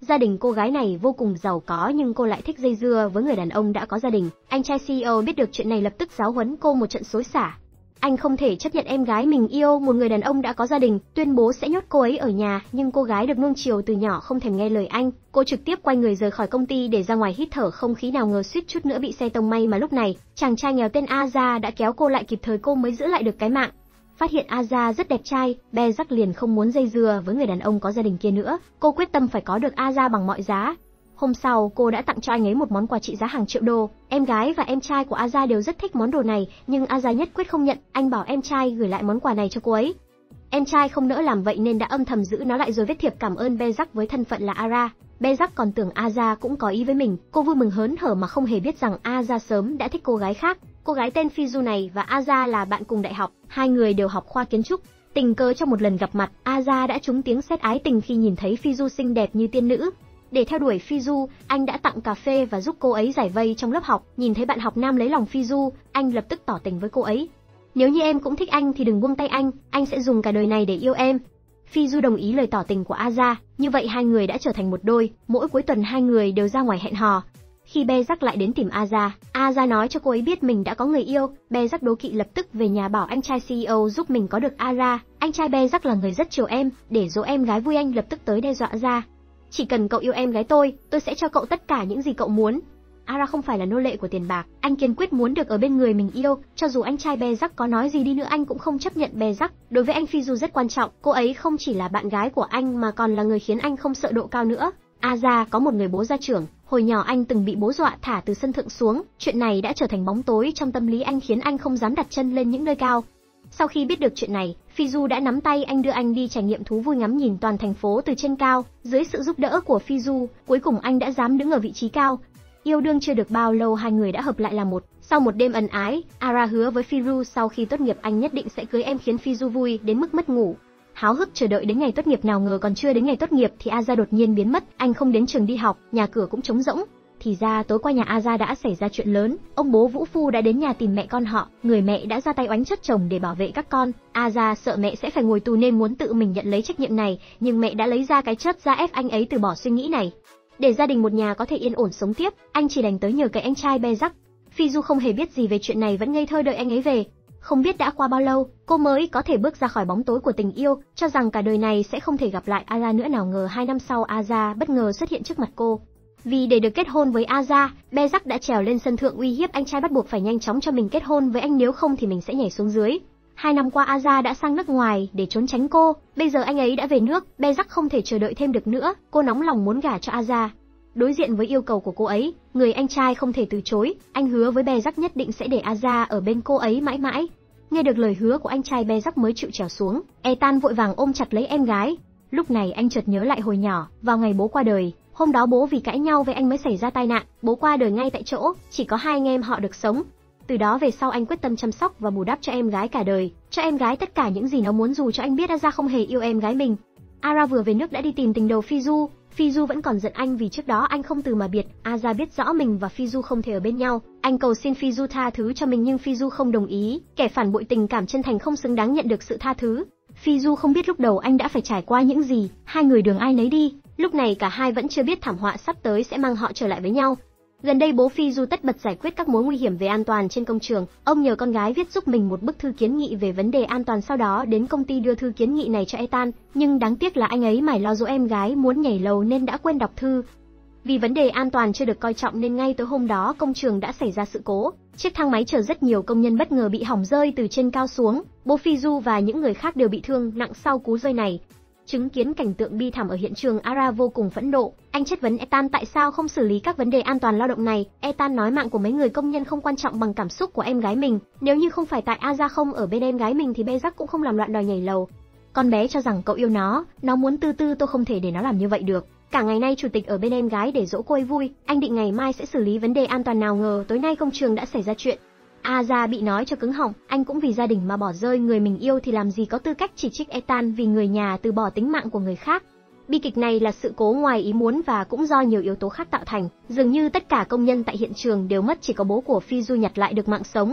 Gia đình cô gái này vô cùng giàu có nhưng cô lại thích dây dưa với người đàn ông đã có gia đình. Anh trai CEO biết được chuyện này lập tức giáo huấn cô một trận xối xả. Anh không thể chấp nhận em gái mình yêu một người đàn ông đã có gia đình, tuyên bố sẽ nhốt cô ấy ở nhà, nhưng cô gái được nuông chiều từ nhỏ không thèm nghe lời anh. Cô trực tiếp quay người rời khỏi công ty để ra ngoài hít thở không khí, nào ngờ suýt chút nữa bị xe tông. May mà lúc này, chàng trai nghèo tên Aza đã kéo cô lại kịp thời, cô mới giữ lại được cái mạng. Phát hiện Aza rất đẹp trai, Bezak liền không muốn dây dưa với người đàn ông có gia đình kia nữa. Cô quyết tâm phải có được Aza bằng mọi giá. Hôm sau, cô đã tặng cho anh ấy một món quà trị giá hàng triệu đô. Em gái và em trai của Aza đều rất thích món đồ này, nhưng Aza nhất quyết không nhận. Anh bảo em trai gửi lại món quà này cho cô ấy. Em trai không nỡ làm vậy nên đã âm thầm giữ nó lại rồi viết thiệp cảm ơn Bezak với thân phận là Ara. Bezak còn tưởng Aza cũng có ý với mình. Cô vui mừng hớn hở mà không hề biết rằng Aza sớm đã thích cô gái khác. Cô gái tên Fizu này và Aza là bạn cùng đại học, hai người đều học khoa kiến trúc. Tình cờ trong một lần gặp mặt, Aza đã trúng tiếng sét ái tình khi nhìn thấy Fizu xinh đẹp như tiên nữ. Để theo đuổi Fizu, anh đã tặng cà phê và giúp cô ấy giải vây trong lớp học. Nhìn thấy bạn học nam lấy lòng Fizu, anh lập tức tỏ tình với cô ấy. Nếu như em cũng thích anh thì đừng buông tay anh sẽ dùng cả đời này để yêu em. Fizu đồng ý lời tỏ tình của Aza, như vậy hai người đã trở thành một đôi, mỗi cuối tuần hai người đều ra ngoài hẹn hò. Khi Bezak lại đến tìm Aza nói cho cô ấy biết mình đã có người yêu. Bezak đố kỵ lập tức về nhà bảo anh trai CEO giúp mình có được Ara. Anh trai Bezak là người rất chiều em, để dỗ em gái vui anh lập tức tới đe dọa Aza. Chỉ cần cậu yêu em gái tôi sẽ cho cậu tất cả những gì cậu muốn. Ara không phải là nô lệ của tiền bạc, anh kiên quyết muốn được ở bên người mình yêu, cho dù anh trai Bezak có nói gì đi nữa anh cũng không chấp nhận Bezak. Đối với anh Fizu rất quan trọng, cô ấy không chỉ là bạn gái của anh mà còn là người khiến anh không sợ độ cao nữa. Aza có một người bố gia trưởng, hồi nhỏ anh từng bị bố dọa thả từ sân thượng xuống, chuyện này đã trở thành bóng tối trong tâm lý anh khiến anh không dám đặt chân lên những nơi cao. Sau khi biết được chuyện này, Fizu đã nắm tay anh đưa anh đi trải nghiệm thú vui ngắm nhìn toàn thành phố từ trên cao. Dưới sự giúp đỡ của Fizu, cuối cùng anh đã dám đứng ở vị trí cao. Yêu đương chưa được bao lâu hai người đã hợp lại là một. Sau một đêm ân ái, Ara hứa với Firu sau khi tốt nghiệp anh nhất định sẽ cưới em, khiến Fizu vui đến mức mất ngủ. Háo hức chờ đợi đến ngày tốt nghiệp, nào ngờ còn chưa đến ngày tốt nghiệp thì Aza đột nhiên biến mất, anh không đến trường đi học, nhà cửa cũng trống rỗng. Thì ra tối qua nhà Aza đã xảy ra chuyện lớn, ông bố Vũ Phu đã đến nhà tìm mẹ con họ, người mẹ đã ra tay oánh chất chồng để bảo vệ các con. Aza sợ mẹ sẽ phải ngồi tù nên muốn tự mình nhận lấy trách nhiệm này, nhưng mẹ đã lấy ra cái chất ra ép anh ấy từ bỏ suy nghĩ này. Để gia đình một nhà có thể yên ổn sống tiếp, anh chỉ đành tới nhờ cậy anh trai Bezak. Fizu không hề biết gì về chuyện này, vẫn ngây thơ đợi anh ấy về. Không biết đã qua bao lâu, cô mới có thể bước ra khỏi bóng tối của tình yêu, cho rằng cả đời này sẽ không thể gặp lại Aza nữa. Nào ngờ 2 năm sau Aza bất ngờ xuất hiện trước mặt cô. Vì để được kết hôn với Aza, Bezak đã trèo lên sân thượng uy hiếp anh trai bắt buộc phải nhanh chóng cho mình kết hôn với anh, nếu không thì mình sẽ nhảy xuống dưới. 2 năm qua Aza đã sang nước ngoài để trốn tránh cô, bây giờ anh ấy đã về nước, Bezak không thể chờ đợi thêm được nữa, cô nóng lòng muốn gả cho Aza. Đối diện với yêu cầu của cô ấy, người anh trai không thể từ chối, anh hứa với Bezak nhất định sẽ để Aza ở bên cô ấy mãi mãi. Nghe được lời hứa của anh trai, Bezak mới chịu trèo xuống. Ethan vội vàng ôm chặt lấy em gái. Lúc này anh chợt nhớ lại hồi nhỏ, vào ngày bố qua đời, hôm đó bố vì cãi nhau với anh mới xảy ra tai nạn, bố qua đời ngay tại chỗ, chỉ có 2 anh em họ được sống. Từ đó về sau anh quyết tâm chăm sóc và bù đắp cho em gái cả đời, cho em gái tất cả những gì nó muốn, dù cho anh biết Aza không hề yêu em gái mình. Ara vừa về nước đã đi tìm tình đầu Fizu. Fizu vẫn còn giận anh vì trước đó anh không từ mà biệt. Aza biết rõ mình và Fizu không thể ở bên nhau. Anh cầu xin Fizu tha thứ cho mình nhưng Fizu không đồng ý. Kẻ phản bội tình cảm chân thành không xứng đáng nhận được sự tha thứ. Fizu không biết lúc đầu anh đã phải trải qua những gì. Hai người đường ai nấy đi. Lúc này cả hai vẫn chưa biết thảm họa sắp tới sẽ mang họ trở lại với nhau. Gần đây bố Fizu tất bật giải quyết các mối nguy hiểm về an toàn trên công trường. Ông nhờ con gái viết giúp mình một bức thư kiến nghị về vấn đề an toàn, sau đó đến công ty đưa thư kiến nghị này cho Ethan. Nhưng đáng tiếc là anh ấy mải lo dỗ em gái muốn nhảy lầu nên đã quên đọc thư. Vì vấn đề an toàn chưa được coi trọng nên ngay tối hôm đó công trường đã xảy ra sự cố. Chiếc thang máy chở rất nhiều công nhân bất ngờ bị hỏng, rơi từ trên cao xuống. Bố Fizu và những người khác đều bị thương nặng sau cú rơi này. Chứng kiến cảnh tượng bi thảm ở hiện trường, Ara vô cùng phẫn nộ. Anh chất vấn Ethan tại sao không xử lý các vấn đề an toàn lao động này. Ethan nói mạng của mấy người công nhân không quan trọng bằng cảm xúc của em gái mình. Nếu như không phải tại Aza không ở bên em gái mình thì Bezak cũng không làm loạn đòi nhảy lầu. Con bé cho rằng cậu yêu nó muốn tư tư, tôi không thể để nó làm như vậy được. Cả ngày nay chủ tịch ở bên em gái để dỗ cô ấy vui, anh định ngày mai sẽ xử lý vấn đề an toàn, nào ngờ tối nay công trường đã xảy ra chuyện. Aza bị nói cho cứng họng, anh cũng vì gia đình mà bỏ rơi người mình yêu thì làm gì có tư cách chỉ trích Ethan vì người nhà từ bỏ tính mạng của người khác. Bi kịch này là sự cố ngoài ý muốn và cũng do nhiều yếu tố khác tạo thành, dường như tất cả công nhân tại hiện trường đều mất, chỉ có bố của Fizu nhặt lại được mạng sống.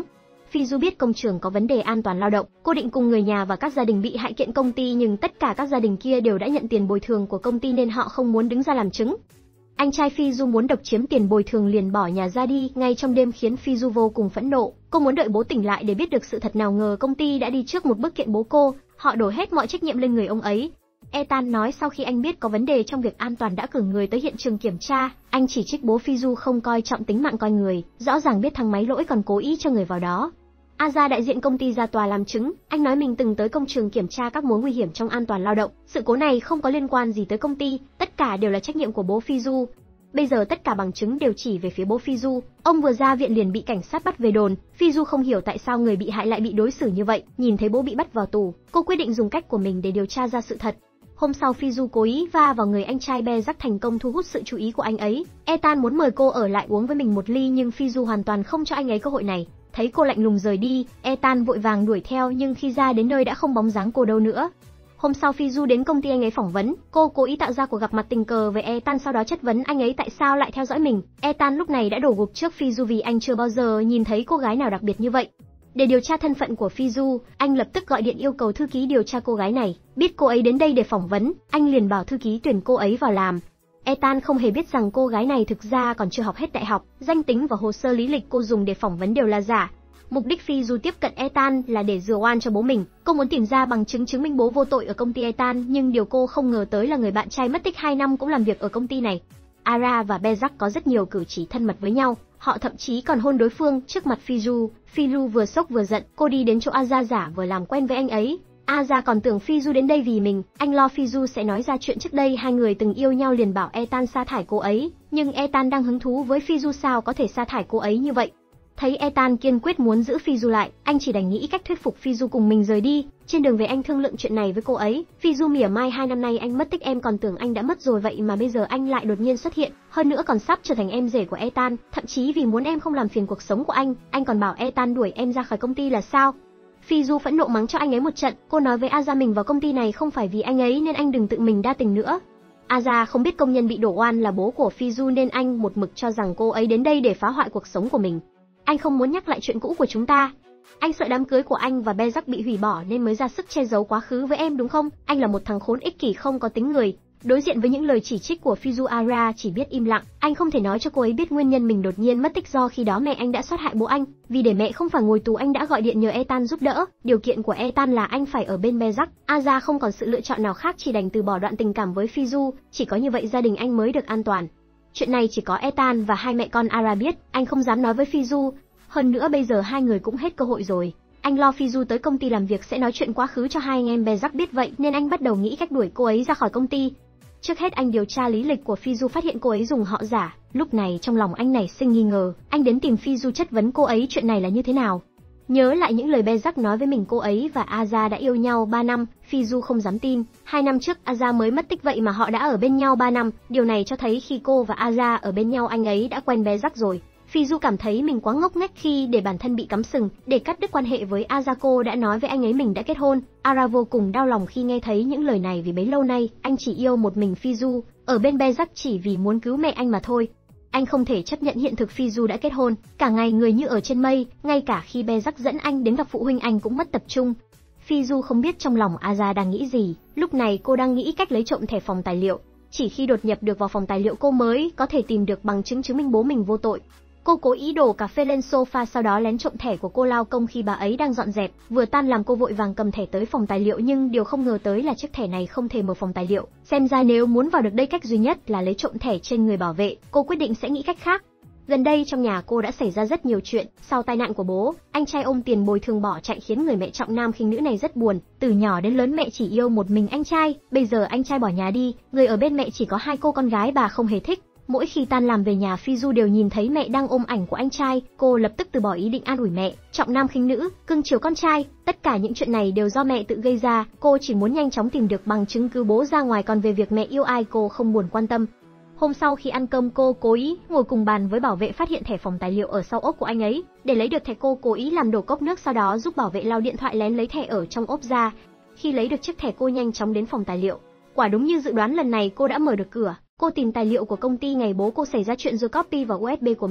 Fizu biết công trường có vấn đề an toàn lao động, cô định cùng người nhà và các gia đình bị hại kiện công ty nhưng tất cả các gia đình kia đều đã nhận tiền bồi thường của công ty nên họ không muốn đứng ra làm chứng. Anh trai Fizu muốn độc chiếm tiền bồi thường liền bỏ nhà ra đi ngay trong đêm khiến Fizu vô cùng phẫn nộ. Cô muốn đợi bố tỉnh lại để biết được sự thật nào ngờ công ty đã đi trước một bước kiện bố cô, họ đổ hết mọi trách nhiệm lên người ông ấy. Ethan nói sau khi anh biết có vấn đề trong việc an toàn đã cử người tới hiện trường kiểm tra, anh chỉ trích bố Fizu không coi trọng tính mạng con người, rõ ràng biết thằng máy lỗi còn cố ý cho người vào đó. Aza đại diện công ty ra tòa làm chứng, anh nói mình từng tới công trường kiểm tra các mối nguy hiểm trong an toàn lao động, sự cố này không có liên quan gì tới công ty, tất cả đều là trách nhiệm của bố Fizu. Bây giờ tất cả bằng chứng đều chỉ về phía bố Fizu, ông vừa ra viện liền bị cảnh sát bắt về đồn, Fizu không hiểu tại sao người bị hại lại bị đối xử như vậy, nhìn thấy bố bị bắt vào tù, cô quyết định dùng cách của mình để điều tra ra sự thật. Hôm sau Fizu cố ý va vào người anh trai Bezak thành công thu hút sự chú ý của anh ấy. Ethan muốn mời cô ở lại uống với mình một ly nhưng Fizu hoàn toàn không cho anh ấy cơ hội này. Thấy cô lạnh lùng rời đi, Ethan vội vàng đuổi theo nhưng khi ra đến nơi đã không bóng dáng cô đâu nữa. Hôm sau Fizu đến công ty anh ấy phỏng vấn, cô cố ý tạo ra cuộc gặp mặt tình cờ với Ethan sau đó chất vấn anh ấy tại sao lại theo dõi mình. Ethan lúc này đã đổ gục trước Fizu vì anh chưa bao giờ nhìn thấy cô gái nào đặc biệt như vậy. Để điều tra thân phận của Fizu, anh lập tức gọi điện yêu cầu thư ký điều tra cô gái này. Biết cô ấy đến đây để phỏng vấn, anh liền bảo thư ký tuyển cô ấy vào làm. Ethan không hề biết rằng cô gái này thực ra còn chưa học hết đại học, danh tính và hồ sơ lý lịch cô dùng để phỏng vấn đều là giả. Mục đích Fizu tiếp cận Ethan là để rửa oan cho bố mình. Cô muốn tìm ra bằng chứng chứng minh bố vô tội ở công ty Ethan, nhưng điều cô không ngờ tới là người bạn trai mất tích 2 năm cũng làm việc ở công ty này. Ara và Bezak có rất nhiều cử chỉ thân mật với nhau, họ thậm chí còn hôn đối phương trước mặt Fizu. Fizu vừa sốc vừa giận, cô đi đến chỗ Aza giả vờ làm quen với anh ấy. Aza còn tưởng Fizu đến đây vì mình, anh lo Fizu sẽ nói ra chuyện trước đây hai người từng yêu nhau liền bảo Ethan sa thải cô ấy, nhưng Ethan đang hứng thú với Fizu sao có thể sa thải cô ấy như vậy. Thấy Ethan kiên quyết muốn giữ Fizu lại, anh chỉ đành nghĩ cách thuyết phục Fizu cùng mình rời đi. Trên đường về anh thương lượng chuyện này với cô ấy. Fizu mỉa mai 2 năm nay anh mất tích em còn tưởng anh đã mất rồi vậy mà bây giờ anh lại đột nhiên xuất hiện, hơn nữa còn sắp trở thành em rể của Ethan, thậm chí vì muốn em không làm phiền cuộc sống của anh còn bảo Ethan đuổi em ra khỏi công ty là sao? Fizu phẫn nộ mắng cho anh ấy một trận, cô nói với Aza mình vào công ty này không phải vì anh ấy nên anh đừng tự mình đa tình nữa. Aza không biết công nhân bị đổ oan là bố của Fizu nên anh một mực cho rằng cô ấy đến đây để phá hoại cuộc sống của mình. Anh không muốn nhắc lại chuyện cũ của chúng ta. Anh sợ đám cưới của anh và Bezak bị hủy bỏ nên mới ra sức che giấu quá khứ với em đúng không? Anh là một thằng khốn ích kỷ không có tính người. Đối diện với những lời chỉ trích của Fizu, Ara chỉ biết im lặng. Anh không thể nói cho cô ấy biết nguyên nhân mình đột nhiên mất tích do khi đó mẹ anh đã sát hại bố anh. Vì để mẹ không phải ngồi tù anh đã gọi điện nhờ Ethan giúp đỡ. Điều kiện của Ethan là anh phải ở bên Bezak. Aza không còn sự lựa chọn nào khác chỉ đành từ bỏ đoạn tình cảm với Fizu. Chỉ có như vậy gia đình anh mới được an toàn. Chuyện này chỉ có Ethan và hai mẹ con Ara biết. Anh không dám nói với Fizu. Hơn nữa bây giờ hai người cũng hết cơ hội rồi. Anh lo Fizu tới công ty làm việc sẽ nói chuyện quá khứ cho hai anh em Bezak biết vậy nên anh bắt đầu nghĩ cách đuổi cô ấy ra khỏi công ty. Trước hết anh điều tra lý lịch của Fizu phát hiện cô ấy dùng họ giả. Lúc này trong lòng anh nảy sinh nghi ngờ, anh đến tìm Fizu chất vấn cô ấy chuyện này là như thế nào. Nhớ lại những lời Bezak nói với mình cô ấy và Aza đã yêu nhau 3 năm, Fizu không dám tin. 2 năm trước Aza mới mất tích vậy mà họ đã ở bên nhau 3 năm, điều này cho thấy khi cô và Aza ở bên nhau anh ấy đã quen Bezak rồi. Fizu cảm thấy mình quá ngốc nghếch khi để bản thân bị cắm sừng, để cắt đứt quan hệ với Azako đã nói với anh ấy mình đã kết hôn. Ara vô cùng đau lòng khi nghe thấy những lời này vì bấy lâu nay anh chỉ yêu một mình Fizu, ở bên Bezak chỉ vì muốn cứu mẹ anh mà thôi. Anh không thể chấp nhận hiện thực Fizu đã kết hôn, cả ngày người như ở trên mây, ngay cả khi Bezak dẫn anh đến gặp phụ huynh anh cũng mất tập trung. Fizu không biết trong lòng Aza đang nghĩ gì, lúc này cô đang nghĩ cách lấy trộm thẻ phòng tài liệu. Chỉ khi đột nhập được vào phòng tài liệu cô mới có thể tìm được bằng chứng chứng minh bố mình vô tội. Cô cố ý đổ cà phê lên sofa sau đó lén trộm thẻ của cô lao công khi bà ấy đang dọn dẹp. Vừa tan làm cô vội vàng cầm thẻ tới phòng tài liệu nhưng điều không ngờ tới là chiếc thẻ này không thể mở phòng tài liệu. Xem ra nếu muốn vào được đây cách duy nhất là lấy trộm thẻ trên người bảo vệ. Cô quyết định sẽ nghĩ cách khác. Gần đây trong nhà cô đã xảy ra rất nhiều chuyện. Sau tai nạn của bố, anh trai ôm tiền bồi thường bỏ chạy khiến người mẹ trọng nam khinh nữ này rất buồn. Từ nhỏ đến lớn mẹ chỉ yêu một mình anh trai. Bây giờ anh trai bỏ nhà đi, người ở bên mẹ chỉ có 2 cô con gái bà không hề thích. Mỗi khi tan làm về nhà Fizu đều nhìn thấy mẹ đang ôm ảnh của anh trai, cô lập tức từ bỏ ý định an ủi mẹ, trọng nam khinh nữ, cưng chiều con trai, tất cả những chuyện này đều do mẹ tự gây ra, cô chỉ muốn nhanh chóng tìm được bằng chứng cứu bố ra ngoài còn về việc mẹ yêu ai cô không buồn quan tâm. Hôm sau khi ăn cơm cô cố ý ngồi cùng bàn với bảo vệ phát hiện thẻ phòng tài liệu ở sau ốp của anh ấy, để lấy được thẻ cô cố ý làm đổ cốc nước sau đó giúp bảo vệ lau điện thoại lén lấy thẻ ở trong ốp ra. Khi lấy được chiếc thẻ cô nhanh chóng đến phòng tài liệu. Quả đúng như dự đoán lần này cô đã mở được cửa. Cô tìm tài liệu của công ty ngày bố cô xảy ra chuyện rồi copy vào USB của mình.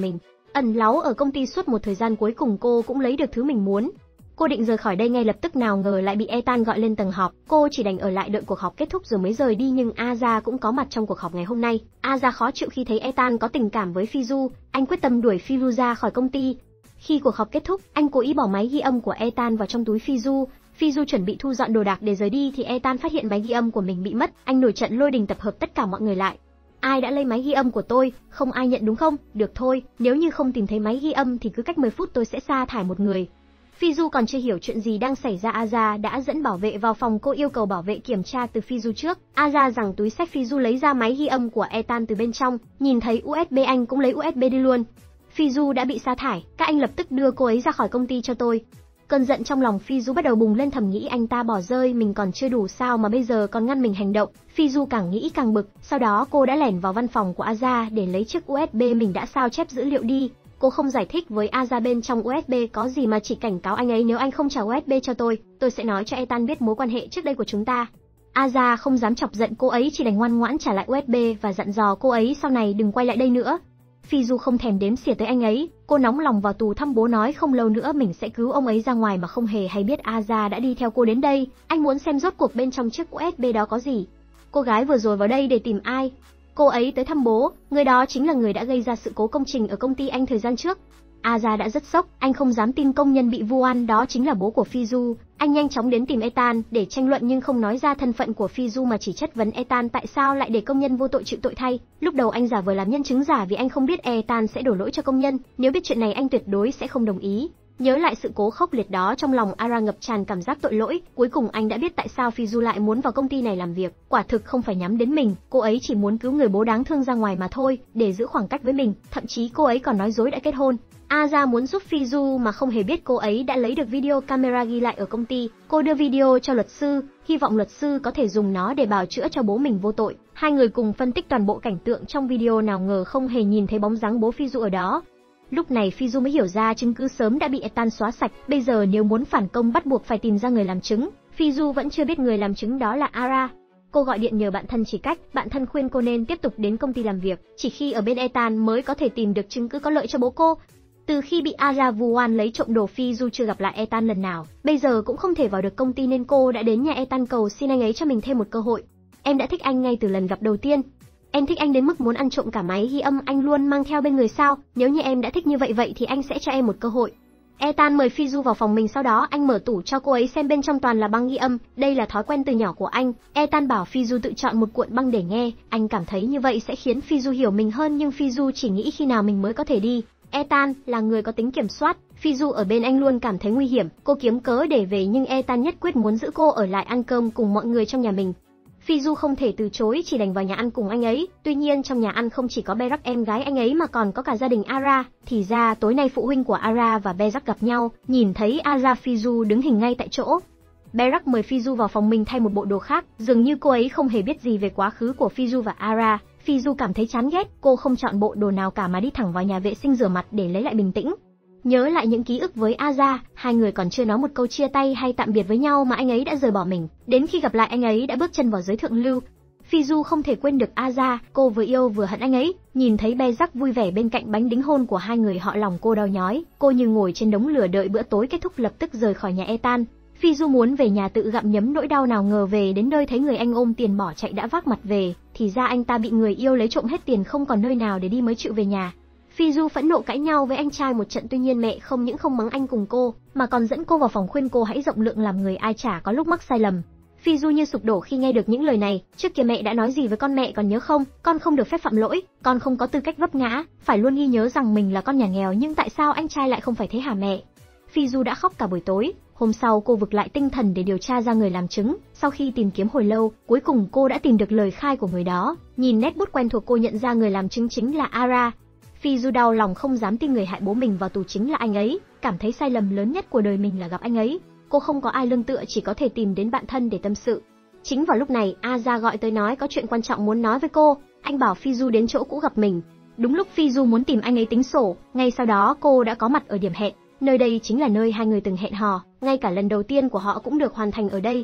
Ẩn náu ở công ty suốt một thời gian, cuối cùng cô cũng lấy được thứ mình muốn. Cô định rời khỏi đây ngay lập tức, nào ngờ lại bị Ethan gọi lên tầng họp. Cô chỉ đành ở lại đợi cuộc họp kết thúc rồi mới rời đi, nhưng Aza cũng có mặt trong cuộc họp ngày hôm nay. Aza khó chịu khi thấy Ethan có tình cảm với Fizu, anh quyết tâm đuổi Fizu ra khỏi công ty. Khi cuộc họp kết thúc, anh cố ý bỏ máy ghi âm của Ethan vào trong túi Fizu. Fizu chuẩn bị thu dọn đồ đạc để rời đi thì Ethan phát hiện máy ghi âm của mình bị mất. Anh nổi trận lôi đình tập hợp tất cả mọi người lại. Ai đã lấy máy ghi âm của tôi? Không ai nhận đúng không? Được thôi, nếu như không tìm thấy máy ghi âm thì cứ cách 10 phút tôi sẽ sa thải một người. Fizu còn chưa hiểu chuyện gì đang xảy ra, Aza đã dẫn bảo vệ vào phòng. Cô yêu cầu bảo vệ kiểm tra từ Fizu trước. Aza rằng túi xách Fizu lấy ra máy ghi âm của Ethan từ bên trong, nhìn thấy USB anh cũng lấy USB đi luôn. Fizu đã bị sa thải, các anh lập tức đưa cô ấy ra khỏi công ty cho tôi. Cơn giận trong lòng Fizu bắt đầu bùng lên, thầm nghĩ anh ta bỏ rơi mình còn chưa đủ sao mà bây giờ còn ngăn mình hành động. Fizu càng nghĩ càng bực, sau đó cô đã lẻn vào văn phòng của Aza để lấy chiếc USB mình đã sao chép dữ liệu đi. Cô không giải thích với Aza bên trong USB có gì mà chỉ cảnh cáo anh ấy nếu anh không trả USB cho tôi sẽ nói cho Ethan biết mối quan hệ trước đây của chúng ta. Aza không dám chọc giận cô ấy, chỉ đành ngoan ngoãn trả lại USB và dặn dò cô ấy sau này đừng quay lại đây nữa. Fizu không thèm đếm xỉa tới anh ấy, cô nóng lòng vào tù thăm bố, nói không lâu nữa mình sẽ cứu ông ấy ra ngoài mà không hề hay biết Aza đã đi theo cô đến đây. Anh muốn xem rốt cuộc bên trong chiếc USB đó có gì. Cô gái vừa rồi vào đây để tìm ai? Cô ấy tới thăm bố, người đó chính là người đã gây ra sự cố công trình ở công ty anh thời gian trước. Aza đã rất sốc, anh không dám tin công nhân bị vu oan đó chính là bố của Fizu. Anh nhanh chóng đến tìm Ethan để tranh luận nhưng không nói ra thân phận của Fizu mà chỉ chất vấn Ethan tại sao lại để công nhân vô tội chịu tội thay. Lúc đầu anh giả vờ làm nhân chứng giả vì anh không biết Ethan sẽ đổ lỗi cho công nhân, nếu biết chuyện này anh tuyệt đối sẽ không đồng ý. Nhớ lại sự cố khốc liệt đó, trong lòng Ara ngập tràn cảm giác tội lỗi. Cuối cùng anh đã biết tại sao Fizu lại muốn vào công ty này làm việc. Quả thực không phải nhắm đến mình, cô ấy chỉ muốn cứu người bố đáng thương ra ngoài mà thôi, để giữ khoảng cách với mình. Thậm chí cô ấy còn nói dối đã kết hôn. Aza muốn giúp Fizu mà không hề biết cô ấy đã lấy được video camera ghi lại ở công ty. Cô đưa video cho luật sư, hy vọng luật sư có thể dùng nó để bào chữa cho bố mình vô tội. Hai người cùng phân tích toàn bộ cảnh tượng trong video, nào ngờ không hề nhìn thấy bóng dáng bố Fizu ở đó. Lúc này Fizu mới hiểu ra chứng cứ sớm đã bị Ethan xóa sạch, bây giờ nếu muốn phản công bắt buộc phải tìm ra người làm chứng. Fizu vẫn chưa biết người làm chứng đó là Ara. Cô gọi điện nhờ bạn thân chỉ cách, bạn thân khuyên cô nên tiếp tục đến công ty làm việc, chỉ khi ở bên Ethan mới có thể tìm được chứng cứ có lợi cho bố cô. Từ khi bị Ara vu oan lấy trộm đồ, Fizu chưa gặp lại Ethan lần nào, bây giờ cũng không thể vào được công ty nên cô đã đến nhà Ethan cầu xin anh ấy cho mình thêm một cơ hội. Em đã thích anh ngay từ lần gặp đầu tiên. Em thích anh đến mức muốn ăn trộm cả máy ghi âm anh luôn mang theo bên người sao? Nếu như em đã thích như vậy thì anh sẽ cho em một cơ hội. Ethan mời Fizu vào phòng mình, sau đó anh mở tủ cho cô ấy xem, bên trong toàn là băng ghi âm, đây là thói quen từ nhỏ của anh. Ethan bảo Fizu tự chọn một cuộn băng để nghe, anh cảm thấy như vậy sẽ khiến Fizu hiểu mình hơn, nhưng Fizu chỉ nghĩ khi nào mình mới có thể đi. Ethan là người có tính kiểm soát, Fizu ở bên anh luôn cảm thấy nguy hiểm, cô kiếm cớ để về nhưng Ethan nhất quyết muốn giữ cô ở lại ăn cơm cùng mọi người trong nhà mình. Fizu không thể từ chối, chỉ đành vào nhà ăn cùng anh ấy. Tuy nhiên trong nhà ăn không chỉ có Berak em gái anh ấy mà còn có cả gia đình Ara. Thì ra tối nay phụ huynh của Ara và Berak gặp nhau, nhìn thấy Ara, Fizu đứng hình ngay tại chỗ. Berak mời Fizu vào phòng mình thay một bộ đồ khác, dường như cô ấy không hề biết gì về quá khứ của Fizu và Ara. Fizu cảm thấy chán ghét, cô không chọn bộ đồ nào cả mà đi thẳng vào nhà vệ sinh rửa mặt để lấy lại bình tĩnh. Nhớ lại những ký ức với Aza, hai người còn chưa nói một câu chia tay hay tạm biệt với nhau mà anh ấy đã rời bỏ mình. Đến khi gặp lại anh ấy đã bước chân vào giới thượng lưu. Fizu không thể quên được Aza, cô vừa yêu vừa hận anh ấy. Nhìn thấy Berak vui vẻ bên cạnh bánh đính hôn của hai người, họ lòng cô đau nhói. Cô như ngồi trên đống lửa đợi bữa tối kết thúc, lập tức rời khỏi nhà Ethan. Fizu muốn về nhà tự gặm nhấm nỗi đau, nào ngờ về đến nơi thấy người anh ôm tiền bỏ chạy đã vác mặt về. Thì ra anh ta bị người yêu lấy trộm hết tiền, không còn nơi nào để đi mới chịu về nhà. Fizu phẫn nộ cãi nhau với anh trai một trận, tuy nhiên mẹ không những không mắng anh cùng cô, mà còn dẫn cô vào phòng khuyên cô hãy rộng lượng làm người, ai chả có lúc mắc sai lầm. Fizu như sụp đổ khi nghe được những lời này, trước kia mẹ đã nói gì với con mẹ còn nhớ không? Con không được phép phạm lỗi, con không có tư cách vấp ngã, phải luôn ghi nhớ rằng mình là con nhà nghèo, nhưng tại sao anh trai lại không phải thế hả mẹ? Fizu đã khóc cả buổi tối. Hôm sau cô vực lại tinh thần để điều tra ra người làm chứng. Sau khi tìm kiếm hồi lâu, cuối cùng cô đã tìm được lời khai của người đó. Nhìn nét bút quen thuộc cô nhận ra người làm chứng chính là Ara. Fizu đau lòng không dám tin người hại bố mình vào tù chính là anh ấy, cảm thấy sai lầm lớn nhất của đời mình là gặp anh ấy. Cô không có ai lương tựa, chỉ có thể tìm đến bạn thân để tâm sự. Chính vào lúc này, Aza gọi tới nói có chuyện quan trọng muốn nói với cô. Anh bảo Fizu đến chỗ cũ gặp mình. Đúng lúc Fizu muốn tìm anh ấy tính sổ, ngay sau đó cô đã có mặt ở điểm hẹn. Nơi đây chính là nơi hai người từng hẹn hò, ngay cả lần đầu tiên của họ cũng được hoàn thành ở đây.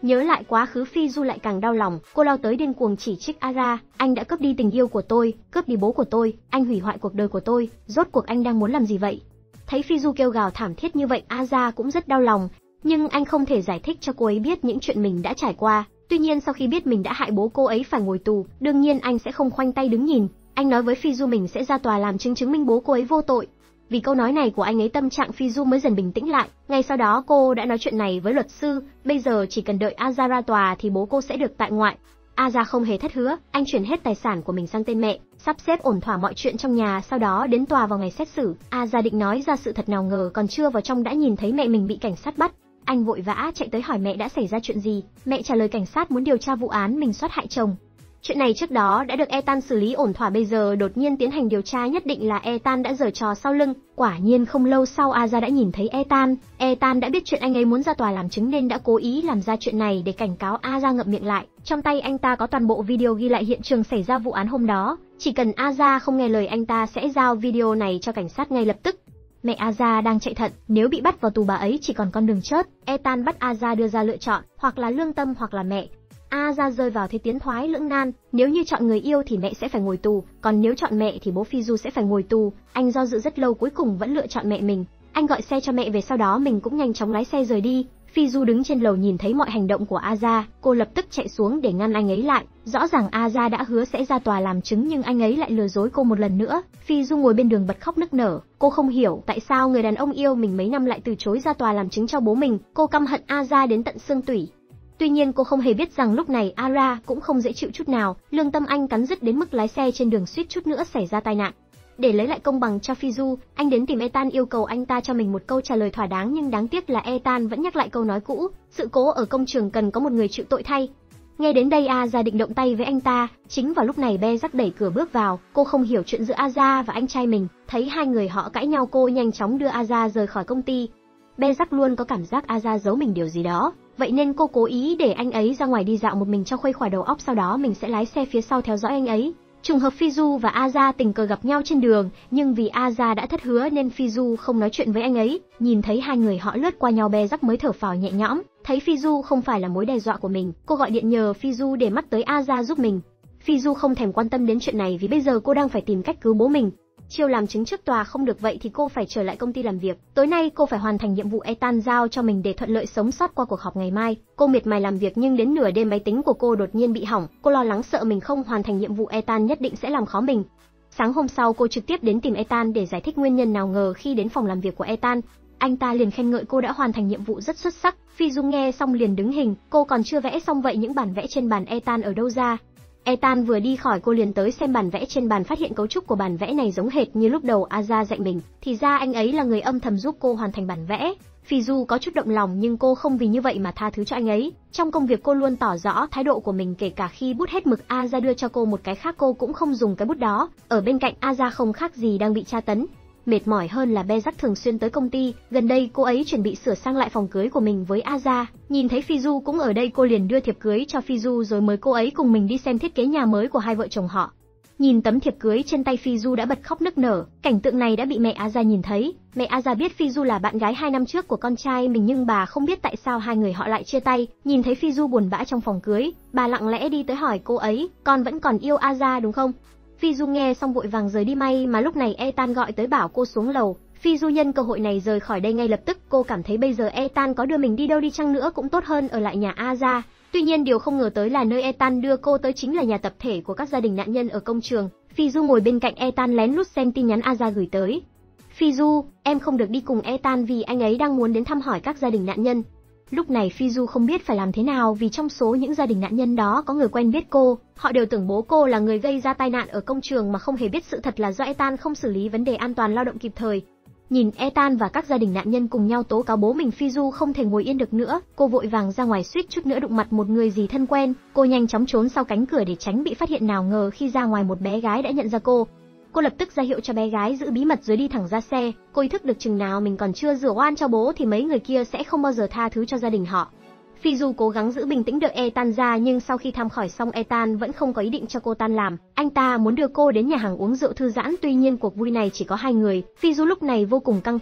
Nhớ lại quá khứ Phi Du lại càng đau lòng, cô lao tới điên cuồng chỉ trích Ara, anh đã cướp đi tình yêu của tôi, cướp đi bố của tôi, anh hủy hoại cuộc đời của tôi, rốt cuộc anh đang muốn làm gì vậy? Thấy Phi Du kêu gào thảm thiết như vậy, Ara cũng rất đau lòng, nhưng anh không thể giải thích cho cô ấy biết những chuyện mình đã trải qua. Tuy nhiên sau khi biết mình đã hại bố cô ấy phải ngồi tù, đương nhiên anh sẽ không khoanh tay đứng nhìn. Anh nói với Phi Du mình sẽ ra tòa làm chứng chứng minh bố cô ấy vô tội. Vì câu nói này của anh ấy, tâm trạng Phi Du mới dần bình tĩnh lại. Ngay sau đó cô đã nói chuyện này với luật sư, bây giờ chỉ cần đợi Aza ra tòa thì bố cô sẽ được tại ngoại. Aza không hề thất hứa, anh chuyển hết tài sản của mình sang tên mẹ, sắp xếp ổn thỏa mọi chuyện trong nhà, sau đó đến tòa vào ngày xét xử. Aza định nói ra sự thật, nào ngờ còn chưa vào trong đã nhìn thấy mẹ mình bị cảnh sát bắt. Anh vội vã chạy tới hỏi mẹ đã xảy ra chuyện gì. Mẹ trả lời cảnh sát muốn điều tra vụ án mình sát hại chồng. Chuyện này trước đó đã được Ethan xử lý ổn thỏa, bây giờ đột nhiên tiến hành điều tra, nhất định là Ethan đã giở trò sau lưng. Quả nhiên không lâu sau Aza đã nhìn thấy Ethan. Ethan đã biết chuyện anh ấy muốn ra tòa làm chứng nên đã cố ý làm ra chuyện này để cảnh cáo Aza ngậm miệng lại. Trong tay anh ta có toàn bộ video ghi lại hiện trường xảy ra vụ án hôm đó. Chỉ cần Aza không nghe lời anh ta sẽ giao video này cho cảnh sát ngay lập tức. Mẹ Aza đang chạy thận, nếu bị bắt vào tù bà ấy chỉ còn con đường chết. Ethan bắt Aza đưa ra lựa chọn, hoặc là lương tâm hoặc là mẹ. Aza rơi vào thế tiến thoái lưỡng nan, nếu như chọn người yêu thì mẹ sẽ phải ngồi tù, còn nếu chọn mẹ thì bố Phi Du sẽ phải ngồi tù. Anh do dự rất lâu, cuối cùng vẫn lựa chọn mẹ mình. Anh gọi xe cho mẹ về, sau đó mình cũng nhanh chóng lái xe rời đi. Phi Du đứng trên lầu nhìn thấy mọi hành động của Aza, cô lập tức chạy xuống để ngăn anh ấy lại. Rõ ràng Aza đã hứa sẽ ra tòa làm chứng nhưng anh ấy lại lừa dối cô một lần nữa. Phi Du ngồi bên đường bật khóc nức nở, cô không hiểu tại sao người đàn ông yêu mình mấy năm lại từ chối ra tòa làm chứng cho bố mình. Cô căm hận Aza đến tận xương tủy. Tuy nhiên cô không hề biết rằng lúc này Ara cũng không dễ chịu chút nào, lương tâm anh cắn rứt đến mức lái xe trên đường suýt chút nữa xảy ra tai nạn. Để lấy lại công bằng cho Phi Du, anh đến tìm Ethan yêu cầu anh ta cho mình một câu trả lời thỏa đáng, nhưng đáng tiếc là Ethan vẫn nhắc lại câu nói cũ, sự cố ở công trường cần có một người chịu tội thay. Nghe đến đây Aza định động tay với anh ta, chính vào lúc này Bezak đẩy cửa bước vào, cô không hiểu chuyện giữa Aza và anh trai mình, thấy hai người họ cãi nhau cô nhanh chóng đưa Aza rời khỏi công ty. Bezak luôn có cảm giác Aza giấu mình điều gì đó, vậy nên cô cố ý để anh ấy ra ngoài đi dạo một mình cho khuây khỏa đầu óc, sau đó mình sẽ lái xe phía sau theo dõi anh ấy. Trùng hợp Phi Du và Aza tình cờ gặp nhau trên đường, nhưng vì Aza đã thất hứa nên Phi Du không nói chuyện với anh ấy. Nhìn thấy hai người họ lướt qua nhau, Bezak mới thở phào nhẹ nhõm, thấy Phi Du không phải là mối đe dọa của mình, cô gọi điện nhờ Phi Du để mắt tới Aza giúp mình. Phi Du không thèm quan tâm đến chuyện này vì bây giờ cô đang phải tìm cách cứu bố mình. Chiều làm chứng trước tòa không được, vậy thì cô phải trở lại công ty làm việc. Tối nay cô phải hoàn thành nhiệm vụ Ethan giao cho mình để thuận lợi sống sót qua cuộc họp ngày mai. Cô miệt mài làm việc nhưng đến nửa đêm máy tính của cô đột nhiên bị hỏng. Cô lo lắng sợ mình không hoàn thành nhiệm vụ, Ethan nhất định sẽ làm khó mình. Sáng hôm sau cô trực tiếp đến tìm Ethan để giải thích nguyên nhân, nào ngờ khi đến phòng làm việc của Ethan, anh ta liền khen ngợi cô đã hoàn thành nhiệm vụ rất xuất sắc. Phi Du nghe xong liền đứng hình, cô còn chưa vẽ xong vậy những bản vẽ trên bàn Ethan ở đâu ra? Ethan vừa đi khỏi cô liền tới xem bản vẽ trên bàn, phát hiện cấu trúc của bản vẽ này giống hệt như lúc đầu Aza dạy mình, thì ra anh ấy là người âm thầm giúp cô hoàn thành bản vẽ. Phi Du có chút động lòng nhưng cô không vì như vậy mà tha thứ cho anh ấy. Trong công việc cô luôn tỏ rõ thái độ của mình, kể cả khi bút hết mực Aza đưa cho cô một cái khác cô cũng không dùng cái bút đó. Ở bên cạnh Aza không khác gì đang bị tra tấn. Mệt mỏi hơn là Bezak thường xuyên tới công ty, gần đây cô ấy chuẩn bị sửa sang lại phòng cưới của mình với Aza. Nhìn thấy Phi Du cũng ở đây, cô liền đưa thiệp cưới cho Phi Du rồi mời cô ấy cùng mình đi xem thiết kế nhà mới của hai vợ chồng họ. Nhìn tấm thiệp cưới trên tay, Phi Du đã bật khóc nức nở. Cảnh tượng này đã bị mẹ Aza nhìn thấy. Mẹ Aza biết Phi Du là bạn gái 2 năm trước của con trai mình, nhưng bà không biết tại sao hai người họ lại chia tay. Nhìn thấy Phi Du buồn bã trong phòng cưới, bà lặng lẽ đi tới hỏi cô ấy, con vẫn còn yêu Aza đúng không? Phi Du nghe xong vội vàng rời đi, may mà lúc này Ethan gọi tới bảo cô xuống lầu. Phi Du nhân cơ hội này rời khỏi đây ngay lập tức, cô cảm thấy bây giờ Ethan có đưa mình đi đâu đi chăng nữa cũng tốt hơn ở lại nhà Aza. Tuy nhiên điều không ngờ tới là nơi Ethan đưa cô tới chính là nhà tập thể của các gia đình nạn nhân ở công trường. Phi Du ngồi bên cạnh Ethan lén lút xem tin nhắn Aza gửi tới. Phi Du, em không được đi cùng Ethan vì anh ấy đang muốn đến thăm hỏi các gia đình nạn nhân. Lúc này Phi Du không biết phải làm thế nào vì trong số những gia đình nạn nhân đó có người quen biết cô. Họ đều tưởng bố cô là người gây ra tai nạn ở công trường mà không hề biết sự thật là do Ethan không xử lý vấn đề an toàn lao động kịp thời. Nhìn Ethan và các gia đình nạn nhân cùng nhau tố cáo bố mình, Phi Du không thể ngồi yên được nữa. Cô vội vàng ra ngoài, suýt chút nữa đụng mặt một người dì thân quen. Cô nhanh chóng trốn sau cánh cửa để tránh bị phát hiện, nào ngờ khi ra ngoài một bé gái đã nhận ra cô. Cô lập tức ra hiệu cho bé gái giữ bí mật rồi đi thẳng ra xe. Cô ý thức được chừng nào mình còn chưa rửa oan cho bố thì mấy người kia sẽ không bao giờ tha thứ cho gia đình họ. Phi Du cố gắng giữ bình tĩnh đợi Ethan ra, nhưng sau khi thăm hỏi xong Ethan vẫn không có ý định cho cô tan làm. Anh ta muốn đưa cô đến nhà hàng uống rượu thư giãn, tuy nhiên cuộc vui này chỉ có hai người. Phi Du lúc này vô cùng căng thẳng.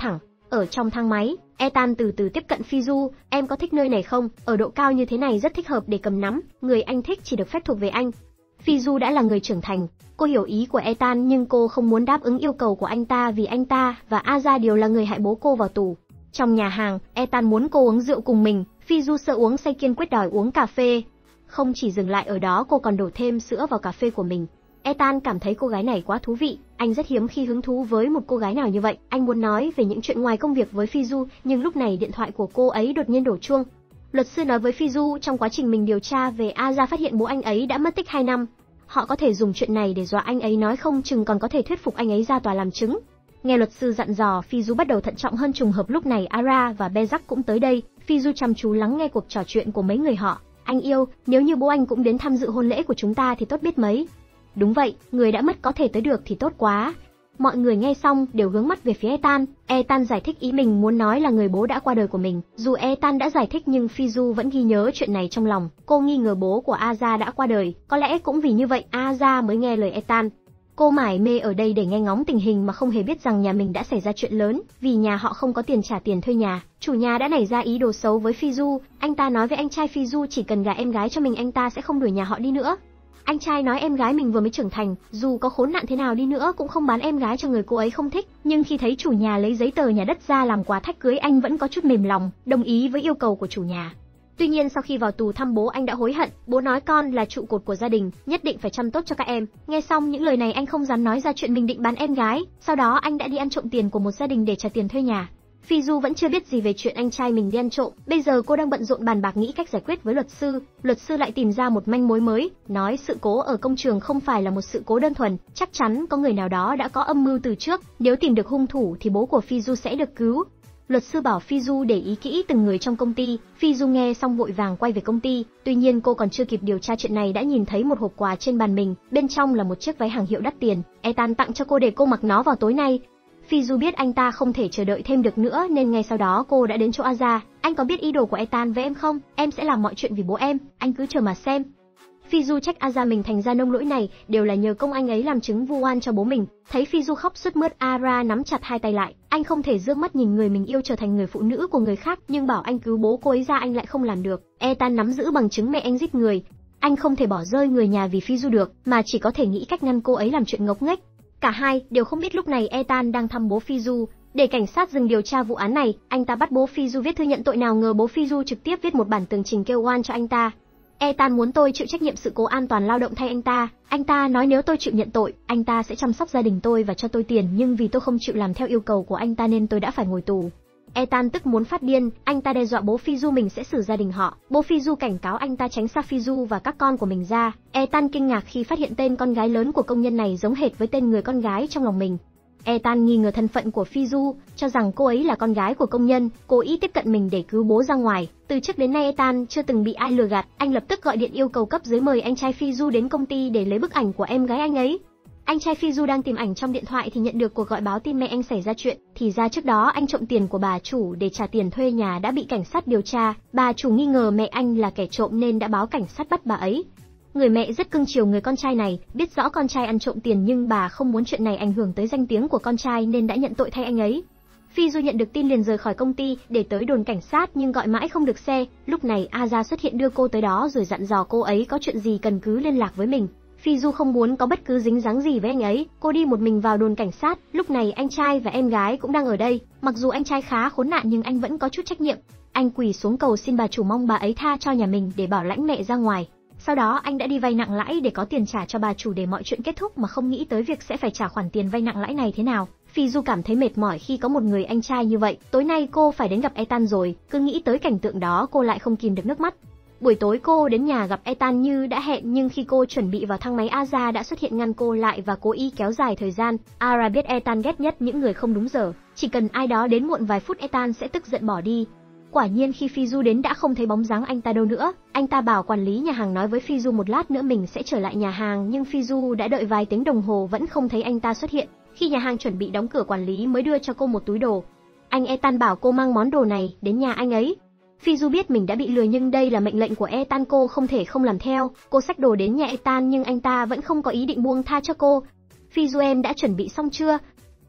Ở trong thang máy, Ethan từ từ tiếp cận Fizu. Em có thích nơi này không? Ở độ cao như thế này rất thích hợp để cầm nắm. Người anh thích chỉ được phép thuộc về anh. Fizu đã là người trưởng thành. Cô hiểu ý của Ethan nhưng cô không muốn đáp ứng yêu cầu của anh ta vì anh ta và Aza đều là người hại bố cô vào tù. Trong nhà hàng, Ethan muốn cô uống rượu cùng mình. Fizu sợ uống say kiên quyết đòi uống cà phê. Không chỉ dừng lại ở đó, cô còn đổ thêm sữa vào cà phê của mình. Ethan cảm thấy cô gái này quá thú vị. Anh rất hiếm khi hứng thú với một cô gái nào như vậy. Anh muốn nói về những chuyện ngoài công việc với Fizu, nhưng lúc này điện thoại của cô ấy đột nhiên đổ chuông. Luật sư nói với Fizu trong quá trình mình điều tra về Aza phát hiện bố anh ấy đã mất tích 2 năm. Họ có thể dùng chuyện này để dọa anh ấy, nói không chừng còn có thể thuyết phục anh ấy ra tòa làm chứng. Nghe luật sư dặn dò, Fizu bắt đầu thận trọng hơn. Trùng hợp lúc này Ara và Bezak cũng tới đây. Fizu chăm chú lắng nghe cuộc trò chuyện của mấy người họ. Anh yêu, nếu như bố anh cũng đến tham dự hôn lễ của chúng ta thì tốt biết mấy. Đúng vậy, người đã mất có thể tới được thì tốt quá. Mọi người nghe xong đều hướng mắt về phía Ethan. Ethan giải thích ý mình muốn nói là người bố đã qua đời của mình. Dù Ethan đã giải thích nhưng Fizu vẫn ghi nhớ chuyện này trong lòng. Cô nghi ngờ bố của Aza đã qua đời. Có lẽ cũng vì như vậy Aza mới nghe lời Ethan. Cô mải mê ở đây để nghe ngóng tình hình mà không hề biết rằng nhà mình đã xảy ra chuyện lớn. Vì nhà họ không có tiền trả tiền thuê nhà, chủ nhà đã nảy ra ý đồ xấu với Fizu. Anh ta nói với anh trai Fizu chỉ cần gả em gái cho mình anh ta sẽ không đuổi nhà họ đi nữa. Anh trai nói em gái mình vừa mới trưởng thành, dù có khốn nạn thế nào đi nữa cũng không bán em gái cho người cô ấy không thích. Nhưng khi thấy chủ nhà lấy giấy tờ nhà đất ra làm quà thách cưới, anh vẫn có chút mềm lòng, đồng ý với yêu cầu của chủ nhà. Tuy nhiên sau khi vào tù thăm bố, anh đã hối hận. Bố nói con là trụ cột của gia đình, nhất định phải chăm tốt cho các em. Nghe xong những lời này, anh không dám nói ra chuyện mình định bán em gái. Sau đó anh đã đi ăn trộm tiền của một gia đình để trả tiền thuê nhà. Fizu vẫn chưa biết gì về chuyện anh trai mình đi ăn trộm. Bây giờ cô đang bận rộn bàn bạc nghĩ cách giải quyết với luật sư. Luật sư lại tìm ra một manh mối mới, nói sự cố ở công trường không phải là một sự cố đơn thuần, chắc chắn có người nào đó đã có âm mưu từ trước. Nếu tìm được hung thủ thì bố của Fizu sẽ được cứu. Luật sư bảo Fizu để ý kỹ từng người trong công ty. Fizu nghe xong vội vàng quay về công ty. Tuy nhiên cô còn chưa kịp điều tra chuyện này đã nhìn thấy một hộp quà trên bàn mình. Bên trong là một chiếc váy hàng hiệu đắt tiền. Ethan tặng cho cô để cô mặc nó vào tối nay. Fizu biết anh ta không thể chờ đợi thêm được nữa nên ngay sau đó cô đã đến chỗ Aza. Anh có biết ý đồ của Ethan với em không? Em sẽ làm mọi chuyện vì bố em, anh cứ chờ mà xem. Fizu trách Aza mình thành ra nông lỗi này đều là nhờ công anh ấy làm chứng vu oan cho bố mình. Thấy Fizu khóc sướt mướt, Ara nắm chặt hai tay lại. Anh không thể dương mắt nhìn người mình yêu trở thành người phụ nữ của người khác, nhưng bảo anh cứu bố cô ấy ra anh lại không làm được. Ethan nắm giữ bằng chứng mẹ anh giết người. Anh không thể bỏ rơi người nhà vì Fizu được, mà chỉ có thể nghĩ cách ngăn cô ấy làm chuyện ngốc nghếch. Cả hai đều không biết lúc này Ethan đang thăm bố Fizu. Để cảnh sát dừng điều tra vụ án này, anh ta bắt bố Fizu viết thư nhận tội, nào ngờ bố Fizu trực tiếp viết một bản tường trình kêu oan cho anh ta. Ethan muốn tôi chịu trách nhiệm sự cố an toàn lao động thay anh ta. Anh ta nói nếu tôi chịu nhận tội, anh ta sẽ chăm sóc gia đình tôi và cho tôi tiền, nhưng vì tôi không chịu làm theo yêu cầu của anh ta nên tôi đã phải ngồi tù. Ethan tức muốn phát điên, anh ta đe dọa bố Fizu mình sẽ xử gia đình họ. Bố Fizu cảnh cáo anh ta tránh xa Fizu và các con của mình ra. Ethan kinh ngạc khi phát hiện tên con gái lớn của công nhân này giống hệt với tên người con gái trong lòng mình. Ethan nghi ngờ thân phận của Fizu, cho rằng cô ấy là con gái của công nhân, cố ý tiếp cận mình để cứu bố ra ngoài. Từ trước đến nay Ethan chưa từng bị ai lừa gạt, anh lập tức gọi điện yêu cầu cấp dưới mời anh trai Fizu đến công ty để lấy bức ảnh của em gái anh ấy. Anh trai Fizu đang tìm ảnh trong điện thoại thì nhận được cuộc gọi báo tin mẹ anh xảy ra chuyện. Thì ra trước đó anh trộm tiền của bà chủ để trả tiền thuê nhà đã bị cảnh sát điều tra. Bà chủ nghi ngờ mẹ anh là kẻ trộm nên đã báo cảnh sát bắt bà ấy. Người mẹ rất cưng chiều người con trai này, biết rõ con trai ăn trộm tiền nhưng bà không muốn chuyện này ảnh hưởng tới danh tiếng của con trai nên đã nhận tội thay anh ấy. Fizu nhận được tin liền rời khỏi công ty để tới đồn cảnh sát nhưng gọi mãi không được xe. Lúc này Aza xuất hiện đưa cô tới đó rồi dặn dò cô ấy có chuyện gì cần cứ liên lạc với mình. Fizu không muốn có bất cứ dính dáng gì với anh ấy, cô đi một mình vào đồn cảnh sát. Lúc này anh trai và em gái cũng đang ở đây. Mặc dù anh trai khá khốn nạn nhưng anh vẫn có chút trách nhiệm. Anh quỳ xuống cầu xin bà chủ mong bà ấy tha cho nhà mình để bảo lãnh mẹ ra ngoài. Sau đó anh đã đi vay nặng lãi để có tiền trả cho bà chủ để mọi chuyện kết thúc mà không nghĩ tới việc sẽ phải trả khoản tiền vay nặng lãi này thế nào. Fizu cảm thấy mệt mỏi khi có một người anh trai như vậy. Tối nay cô phải đến gặp Ethan rồi, cứ nghĩ tới cảnh tượng đó cô lại không kìm được nước mắt. Buổi tối cô đến nhà gặp Ethan như đã hẹn nhưng khi cô chuẩn bị vào thang máy Aza đã xuất hiện ngăn cô lại và cố ý kéo dài thời gian. Ara biết Ethan ghét nhất những người không đúng giờ, chỉ cần ai đó đến muộn vài phút Ethan sẽ tức giận bỏ đi. Quả nhiên khi Fizu đến đã không thấy bóng dáng anh ta đâu nữa. Anh ta bảo quản lý nhà hàng nói với Fizu một lát nữa mình sẽ trở lại nhà hàng nhưng Fizu đã đợi vài tiếng đồng hồ vẫn không thấy anh ta xuất hiện. Khi nhà hàng chuẩn bị đóng cửa quản lý mới đưa cho cô một túi đồ. Anh Ethan bảo cô mang món đồ này đến nhà anh ấy. Fizu biết mình đã bị lừa nhưng đây là mệnh lệnh của Ethan, cô không thể không làm theo. Cô xách đồ đến nhà Ethan nhưng anh ta vẫn không có ý định buông tha cho cô. Fizu em đã chuẩn bị xong chưa?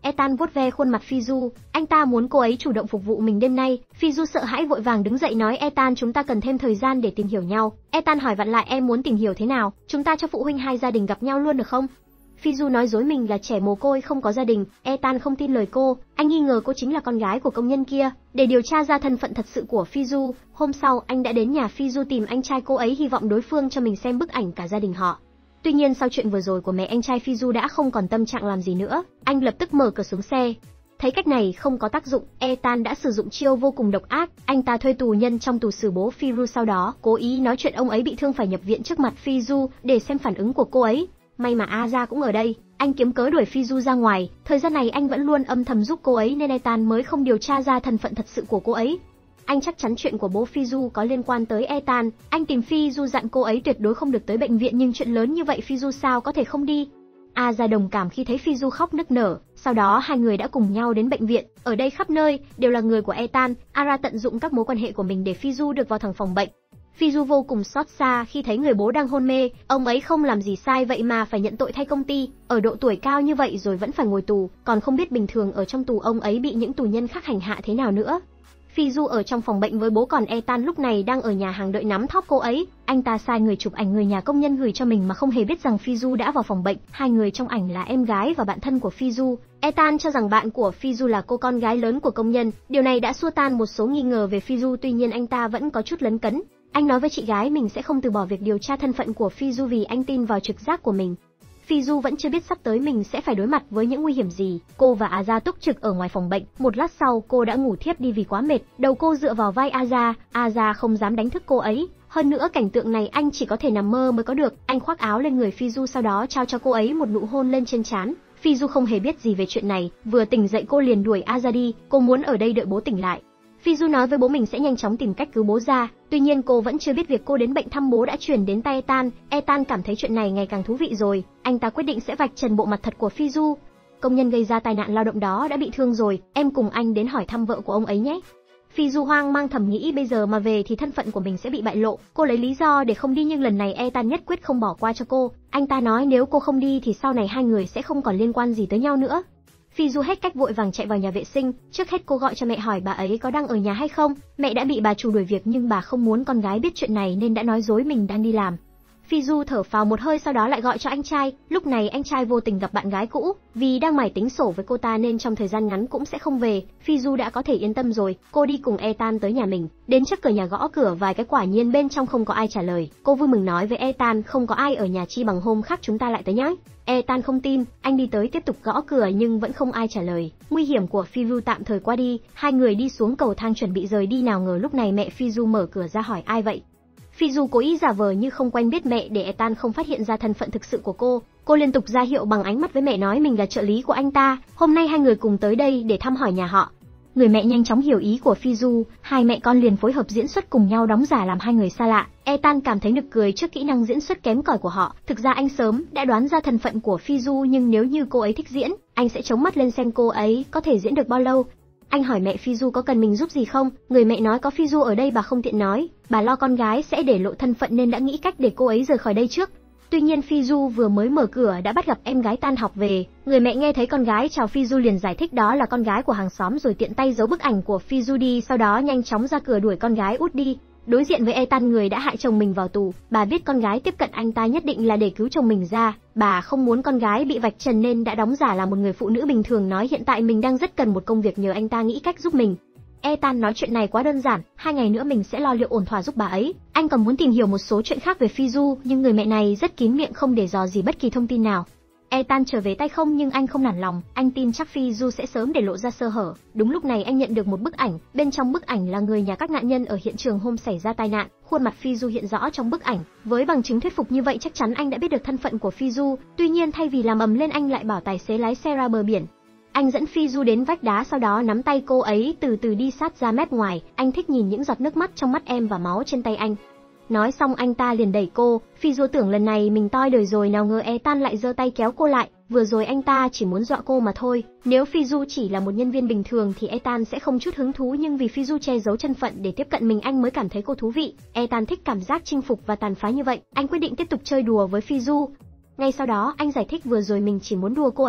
Ethan vuốt ve khuôn mặt Fizu, anh ta muốn cô ấy chủ động phục vụ mình đêm nay. Fizu sợ hãi vội vàng đứng dậy nói Ethan chúng ta cần thêm thời gian để tìm hiểu nhau. Ethan hỏi vặn lại em muốn tìm hiểu thế nào, chúng ta cho phụ huynh hai gia đình gặp nhau luôn được không? Fizu nói dối mình là trẻ mồ côi không có gia đình, Ethan không tin lời cô, anh nghi ngờ cô chính là con gái của công nhân kia. Để điều tra ra thân phận thật sự của Fizu, hôm sau anh đã đến nhà Fizu tìm anh trai cô ấy hy vọng đối phương cho mình xem bức ảnh cả gia đình họ. Tuy nhiên sau chuyện vừa rồi của mẹ anh trai Fizu đã không còn tâm trạng làm gì nữa, anh lập tức mở cửa xuống xe. Thấy cách này không có tác dụng, Ethan đã sử dụng chiêu vô cùng độc ác, anh ta thuê tù nhân trong tù xử bố Fizu sau đó cố ý nói chuyện ông ấy bị thương phải nhập viện trước mặt Fizu để xem phản ứng của cô ấy. May mà Aza cũng ở đây, anh kiếm cớ đuổi Fizu ra ngoài, thời gian này anh vẫn luôn âm thầm giúp cô ấy nên Ethan mới không điều tra ra thân phận thật sự của cô ấy. Anh chắc chắn chuyện của bố Fizu có liên quan tới Ethan, anh tìm Fizu dặn cô ấy tuyệt đối không được tới bệnh viện nhưng chuyện lớn như vậy Fizu sao có thể không đi. Aza đồng cảm khi thấy Fizu khóc nức nở, sau đó hai người đã cùng nhau đến bệnh viện, ở đây khắp nơi đều là người của Ethan, Ara tận dụng các mối quan hệ của mình để Fizu được vào thẳng phòng bệnh. Fizu vô cùng xót xa khi thấy người bố đang hôn mê, ông ấy không làm gì sai vậy mà phải nhận tội thay công ty, ở độ tuổi cao như vậy rồi vẫn phải ngồi tù, còn không biết bình thường ở trong tù ông ấy bị những tù nhân khác hành hạ thế nào nữa. Fizu ở trong phòng bệnh với bố còn Ethan lúc này đang ở nhà hàng đợi nắm thóp cô ấy, anh ta sai người chụp ảnh người nhà công nhân gửi cho mình mà không hề biết rằng Fizu đã vào phòng bệnh, hai người trong ảnh là em gái và bạn thân của Fizu. Ethan cho rằng bạn của Fizu là cô con gái lớn của công nhân, điều này đã xua tan một số nghi ngờ về Fizu tuy nhiên anh ta vẫn có chút lấn cấn. Anh nói với chị gái mình sẽ không từ bỏ việc điều tra thân phận của Fizu vì anh tin vào trực giác của mình. Fizu vẫn chưa biết sắp tới mình sẽ phải đối mặt với những nguy hiểm gì. Cô và Aza túc trực ở ngoài phòng bệnh, một lát sau cô đã ngủ thiếp đi vì quá mệt, đầu cô dựa vào vai Aza, Aza không dám đánh thức cô ấy. Hơn nữa cảnh tượng này anh chỉ có thể nằm mơ mới có được, anh khoác áo lên người Fizu sau đó trao cho cô ấy một nụ hôn lên trên trán. Fizu không hề biết gì về chuyện này, vừa tỉnh dậy cô liền đuổi Aza đi, cô muốn ở đây đợi bố tỉnh lại. Fizu nói với bố mình sẽ nhanh chóng tìm cách cứu bố ra, tuy nhiên cô vẫn chưa biết việc cô đến bệnh thăm bố đã truyền đến tay Ethan. Ethan cảm thấy chuyện này ngày càng thú vị rồi, anh ta quyết định sẽ vạch trần bộ mặt thật của Fizu. Công nhân gây ra tai nạn lao động đó đã bị thương rồi, em cùng anh đến hỏi thăm vợ của ông ấy nhé. Fizu hoang mang thầm nghĩ bây giờ mà về thì thân phận của mình sẽ bị bại lộ, cô lấy lý do để không đi nhưng lần này Ethan nhất quyết không bỏ qua cho cô. Anh ta nói nếu cô không đi thì sau này hai người sẽ không còn liên quan gì tới nhau nữa. Fizu hết cách vội vàng chạy vào nhà vệ sinh, trước hết cô gọi cho mẹ hỏi bà ấy có đang ở nhà hay không. Mẹ đã bị bà chủ đuổi việc nhưng bà không muốn con gái biết chuyện này nên đã nói dối mình đang đi làm. Fizu thở phào một hơi sau đó lại gọi cho anh trai, lúc này anh trai vô tình gặp bạn gái cũ, vì đang mải tính sổ với cô ta nên trong thời gian ngắn cũng sẽ không về. Fizu đã có thể yên tâm rồi, cô đi cùng Ethan tới nhà mình, đến trước cửa nhà gõ cửa vài cái quả nhiên bên trong không có ai trả lời. Cô vui mừng nói với Ethan không có ai ở nhà chi bằng hôm khác chúng ta lại tới nhé. Ethan không tin, anh đi tới tiếp tục gõ cửa nhưng vẫn không ai trả lời. Nguy hiểm của Fizu tạm thời qua đi, hai người đi xuống cầu thang chuẩn bị rời đi nào ngờ lúc này mẹ Fizu mở cửa ra hỏi ai vậy. Fizu cố ý giả vờ như không quen biết mẹ để Ethan không phát hiện ra thân phận thực sự của cô. Cô liên tục ra hiệu bằng ánh mắt với mẹ nói mình là trợ lý của anh ta, hôm nay hai người cùng tới đây để thăm hỏi nhà họ. Người mẹ nhanh chóng hiểu ý của Fizu, hai mẹ con liền phối hợp diễn xuất cùng nhau đóng giả làm hai người xa lạ. Ethan cảm thấy nực cười trước kỹ năng diễn xuất kém cỏi của họ, thực ra anh sớm đã đoán ra thân phận của Fizu nhưng nếu như cô ấy thích diễn, anh sẽ chống mắt lên xem cô ấy có thể diễn được bao lâu. Anh hỏi mẹ Fizu có cần mình giúp gì không, người mẹ nói có Fizu ở đây bà không tiện nói, bà lo con gái sẽ để lộ thân phận nên đã nghĩ cách để cô ấy rời khỏi đây trước. Tuy nhiên Fizu vừa mới mở cửa đã bắt gặp em gái tan học về, người mẹ nghe thấy con gái chào Fizu liền giải thích đó là con gái của hàng xóm rồi tiện tay giấu bức ảnh của Fizu đi sau đó nhanh chóng ra cửa đuổi con gái út đi. Đối diện với Ethan người đã hại chồng mình vào tù, bà biết con gái tiếp cận anh ta nhất định là để cứu chồng mình ra, bà không muốn con gái bị vạch trần nên đã đóng giả là một người phụ nữ bình thường nói hiện tại mình đang rất cần một công việc nhờ anh ta nghĩ cách giúp mình. Ethan nói chuyện này quá đơn giản, 2 ngày nữa mình sẽ lo liệu ổn thỏa giúp bà ấy. Anh còn muốn tìm hiểu một số chuyện khác về Fizu, nhưng người mẹ này rất kín miệng không để dò gì bất kỳ thông tin nào. Ethan trở về tay không nhưng anh không nản lòng, anh tin chắc Fizu sẽ sớm để lộ ra sơ hở. Đúng lúc này anh nhận được một bức ảnh, bên trong bức ảnh là người nhà các nạn nhân ở hiện trường hôm xảy ra tai nạn, khuôn mặt Fizu hiện rõ trong bức ảnh. Với bằng chứng thuyết phục như vậy chắc chắn anh đã biết được thân phận của Fizu, tuy nhiên thay vì làm ầm lên anh lại bảo tài xế lái xe ra bờ biển. Anh dẫn Fizu đến vách đá sau đó nắm tay cô ấy từ từ đi sát ra mép ngoài, anh thích nhìn những giọt nước mắt trong mắt em và máu trên tay anh. Nói xong anh ta liền đẩy cô, Fizu tưởng lần này mình toi đời rồi nào ngờ Ethan lại giơ tay kéo cô lại, vừa rồi anh ta chỉ muốn dọa cô mà thôi. Nếu Fizu chỉ là một nhân viên bình thường thì Ethan sẽ không chút hứng thú nhưng vì Fizu che giấu thân phận để tiếp cận mình anh mới cảm thấy cô thú vị. Ethan thích cảm giác chinh phục và tàn phá như vậy, anh quyết định tiếp tục chơi đùa với Fizu. Ngay sau đó anh giải thích vừa rồi mình chỉ muốn đùa cô ấy,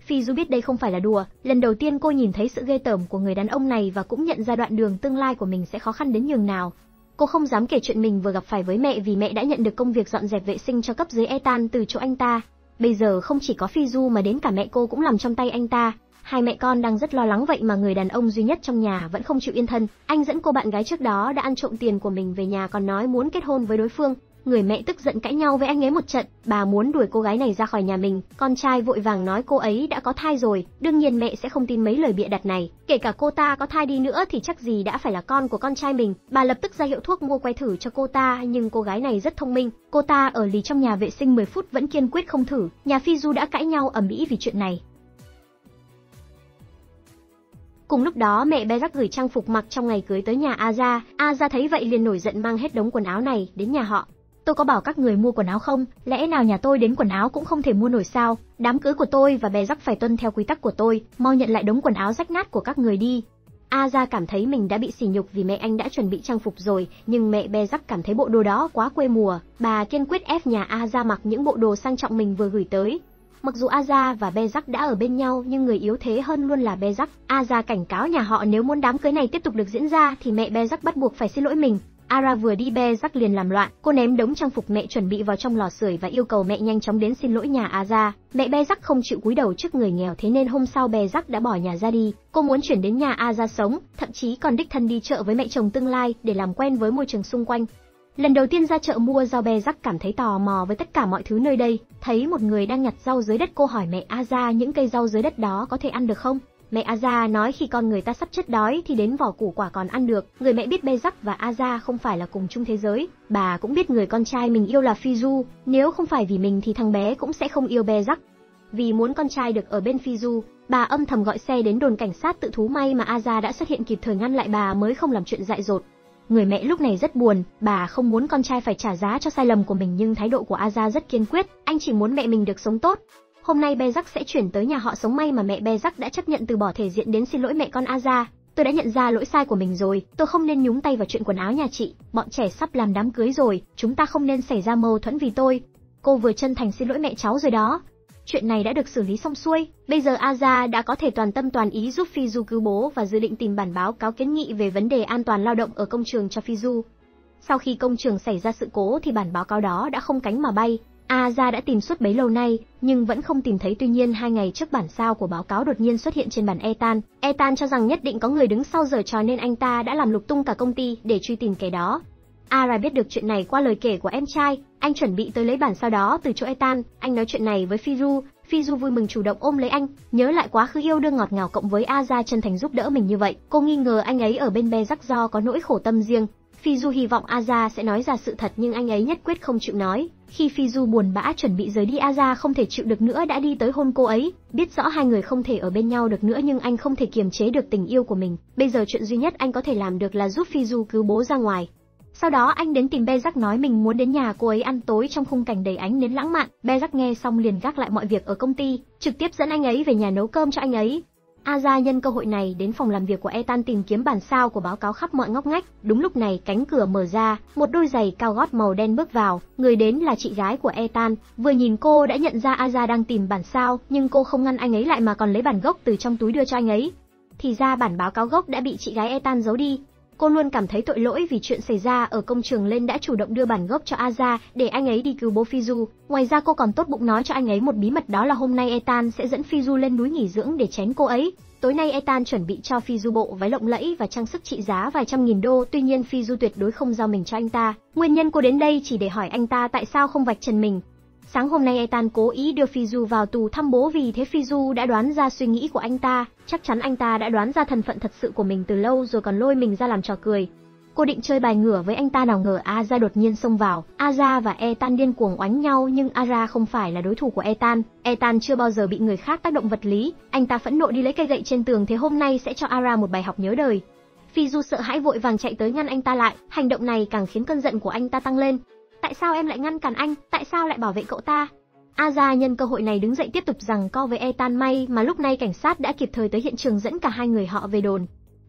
Fizu biết đây không phải là đùa, lần đầu tiên cô nhìn thấy sự ghê tởm của người đàn ông này và cũng nhận ra đoạn đường tương lai của mình sẽ khó khăn đến nhường nào. Cô không dám kể chuyện mình vừa gặp phải với mẹ vì mẹ đã nhận được công việc dọn dẹp vệ sinh cho cấp dưới Ethan từ chỗ anh ta. Bây giờ không chỉ có Fizu mà đến cả mẹ cô cũng nằm trong tay anh ta. Hai mẹ con đang rất lo lắng vậy mà người đàn ông duy nhất trong nhà vẫn không chịu yên thân. Anh dẫn cô bạn gái trước đó đã ăn trộm tiền của mình về nhà còn nói muốn kết hôn với đối phương. Người mẹ tức giận cãi nhau với anh ấy một trận, bà muốn đuổi cô gái này ra khỏi nhà mình. Con trai vội vàng nói cô ấy đã có thai rồi, đương nhiên mẹ sẽ không tin mấy lời bịa đặt này. Kể cả cô ta có thai đi nữa thì chắc gì đã phải là con của con trai mình. Bà lập tức ra hiệu thuốc mua que thử cho cô ta, nhưng cô gái này rất thông minh. Cô ta ở lì trong nhà vệ sinh 10 phút vẫn kiên quyết không thử. Nhà Fizu đã cãi nhau ầm ĩ vì chuyện này. Cùng lúc đó mẹ Berak gửi trang phục mặc trong ngày cưới tới nhà Aza. Aza thấy vậy liền nổi giận mang hết đống quần áo này đến nhà họ. Tôi có bảo các người mua quần áo không? Lẽ nào nhà tôi đến quần áo cũng không thể mua nổi sao? Đám cưới của tôi và Berak phải tuân theo quy tắc của tôi, mau nhận lại đống quần áo rách nát của các người đi. Aza cảm thấy mình đã bị sỉ nhục vì mẹ anh đã chuẩn bị trang phục rồi, nhưng mẹ Berak cảm thấy bộ đồ đó quá quê mùa. Bà kiên quyết ép nhà Aza mặc những bộ đồ sang trọng mình vừa gửi tới. Mặc dù Aza và Berak đã ở bên nhau nhưng người yếu thế hơn luôn là Berak. Aza cảnh cáo nhà họ nếu muốn đám cưới này tiếp tục được diễn ra thì mẹ Berak bắt buộc phải xin lỗi mình. Ara vừa đi Berak liền làm loạn, cô ném đống trang phục mẹ chuẩn bị vào trong lò sưởi và yêu cầu mẹ nhanh chóng đến xin lỗi nhà Aza. Mẹ Berak không chịu cúi đầu trước người nghèo thế nên hôm sau Berak đã bỏ nhà ra đi. Cô muốn chuyển đến nhà Aza sống, thậm chí còn đích thân đi chợ với mẹ chồng tương lai để làm quen với môi trường xung quanh. Lần đầu tiên ra chợ mua rau Berak cảm thấy tò mò với tất cả mọi thứ nơi đây, thấy một người đang nhặt rau dưới đất cô hỏi mẹ Aza những cây rau dưới đất đó có thể ăn được không? Mẹ Aza nói khi con người ta sắp chết đói thì đến vỏ củ quả còn ăn được. Người mẹ biết Berak và Aza không phải là cùng chung thế giới. Bà cũng biết người con trai mình yêu là Fizu, nếu không phải vì mình thì thằng bé cũng sẽ không yêu Berak. Vì muốn con trai được ở bên Fizu, bà âm thầm gọi xe đến đồn cảnh sát tự thú, may mà Aza đã xuất hiện kịp thời ngăn lại bà mới không làm chuyện dại dột. Người mẹ lúc này rất buồn, bà không muốn con trai phải trả giá cho sai lầm của mình nhưng thái độ của Aza rất kiên quyết, anh chỉ muốn mẹ mình được sống tốt. Hôm nay Berak sẽ chuyển tới nhà họ sống, may mà mẹ Berak đã chấp nhận từ bỏ thể diện đến xin lỗi mẹ con Aza. Tôi đã nhận ra lỗi sai của mình rồi, tôi không nên nhúng tay vào chuyện quần áo nhà chị, bọn trẻ sắp làm đám cưới rồi, chúng ta không nên xảy ra mâu thuẫn vì tôi. Cô vừa chân thành xin lỗi mẹ cháu rồi đó. Chuyện này đã được xử lý xong xuôi, bây giờ Aza đã có thể toàn tâm toàn ý giúp Fizu cứu bố và dự định tìm bản báo cáo kiến nghị về vấn đề an toàn lao động ở công trường cho Fizu. Sau khi công trường xảy ra sự cố thì bản báo cáo đó đã không cánh mà bay. Aza đã tìm suốt bấy lâu nay, nhưng vẫn không tìm thấy. Tuy nhiên 2 ngày trước bản sao của báo cáo đột nhiên xuất hiện trên bàn Ethan. Ethan cho rằng nhất định có người đứng sau giở trò nên anh ta đã làm lục tung cả công ty để truy tìm kẻ đó. Ara biết được chuyện này qua lời kể của em trai, anh chuẩn bị tới lấy bản sao đó từ chỗ Ethan. Anh nói chuyện này với Fizu, Fizu vui mừng chủ động ôm lấy anh, nhớ lại quá khứ yêu đương ngọt ngào cộng với Aza chân thành giúp đỡ mình như vậy. Cô nghi ngờ anh ấy ở bên Berak do có nỗi khổ tâm riêng. Fizu hy vọng Aza sẽ nói ra sự thật nhưng anh ấy nhất quyết không chịu nói. Khi Fizu buồn bã chuẩn bị rời đi, Aza không thể chịu được nữa đã đi tới hôn cô ấy. Biết rõ hai người không thể ở bên nhau được nữa nhưng anh không thể kiềm chế được tình yêu của mình. Bây giờ chuyện duy nhất anh có thể làm được là giúp Fizu cứu bố ra ngoài. Sau đó anh đến tìm Berak nói mình muốn đến nhà cô ấy ăn tối trong khung cảnh đầy ánh nến lãng mạn. Berak nghe xong liền gác lại mọi việc ở công ty, trực tiếp dẫn anh ấy về nhà nấu cơm cho anh ấy. Aza nhân cơ hội này đến phòng làm việc của Ethan tìm kiếm bản sao của báo cáo khắp mọi ngóc ngách. Đúng lúc này cánh cửa mở ra, một đôi giày cao gót màu đen bước vào. Người đến là chị gái của Ethan. Vừa nhìn cô đã nhận ra Aza đang tìm bản sao, nhưng cô không ngăn anh ấy lại mà còn lấy bản gốc từ trong túi đưa cho anh ấy. Thì ra bản báo cáo gốc đã bị chị gái Ethan giấu đi. Cô luôn cảm thấy tội lỗi vì chuyện xảy ra ở công trường nên đã chủ động đưa bản gốc cho Aza để anh ấy đi cứu bố Fizu. Ngoài ra cô còn tốt bụng nói cho anh ấy một bí mật, đó là hôm nay Ethan sẽ dẫn Fizu lên núi nghỉ dưỡng để tránh cô ấy. Tối nay Ethan chuẩn bị cho Fizu bộ váy lộng lẫy và trang sức trị giá vài trăm nghìn đô, tuy nhiên Fizu tuyệt đối không giao mình cho anh ta. Nguyên nhân cô đến đây chỉ để hỏi anh ta tại sao không vạch trần mình. Sáng hôm nay Ethan cố ý đưa Fizu vào tù thăm bố, vì thế Fizu đã đoán ra suy nghĩ của anh ta. Chắc chắn anh ta đã đoán ra thân phận thật sự của mình từ lâu rồi còn lôi mình ra làm trò cười. Cô định chơi bài ngửa với anh ta, nào ngờ Aza đột nhiên xông vào. Aza và Ethan điên cuồng oánh nhau nhưng Aza không phải là đối thủ của Ethan. Ethan chưa bao giờ bị người khác tác động vật lý. Anh ta phẫn nộ đi lấy cây gậy trên tường, thế hôm nay sẽ cho Ara một bài học nhớ đời. Fizu sợ hãi vội vàng chạy tới ngăn anh ta lại. Hành động này càng khiến cơn giận của anh ta tăng lên. Tại sao em lại ngăn cản anh? Tại sao lại bảo vệ cậu ta? Aza nhân cơ hội này đứng dậy tiếp tục giằng co với Ethan, may mà lúc này cảnh sát đã kịp thời tới hiện trường dẫn cả hai người họ về đồn.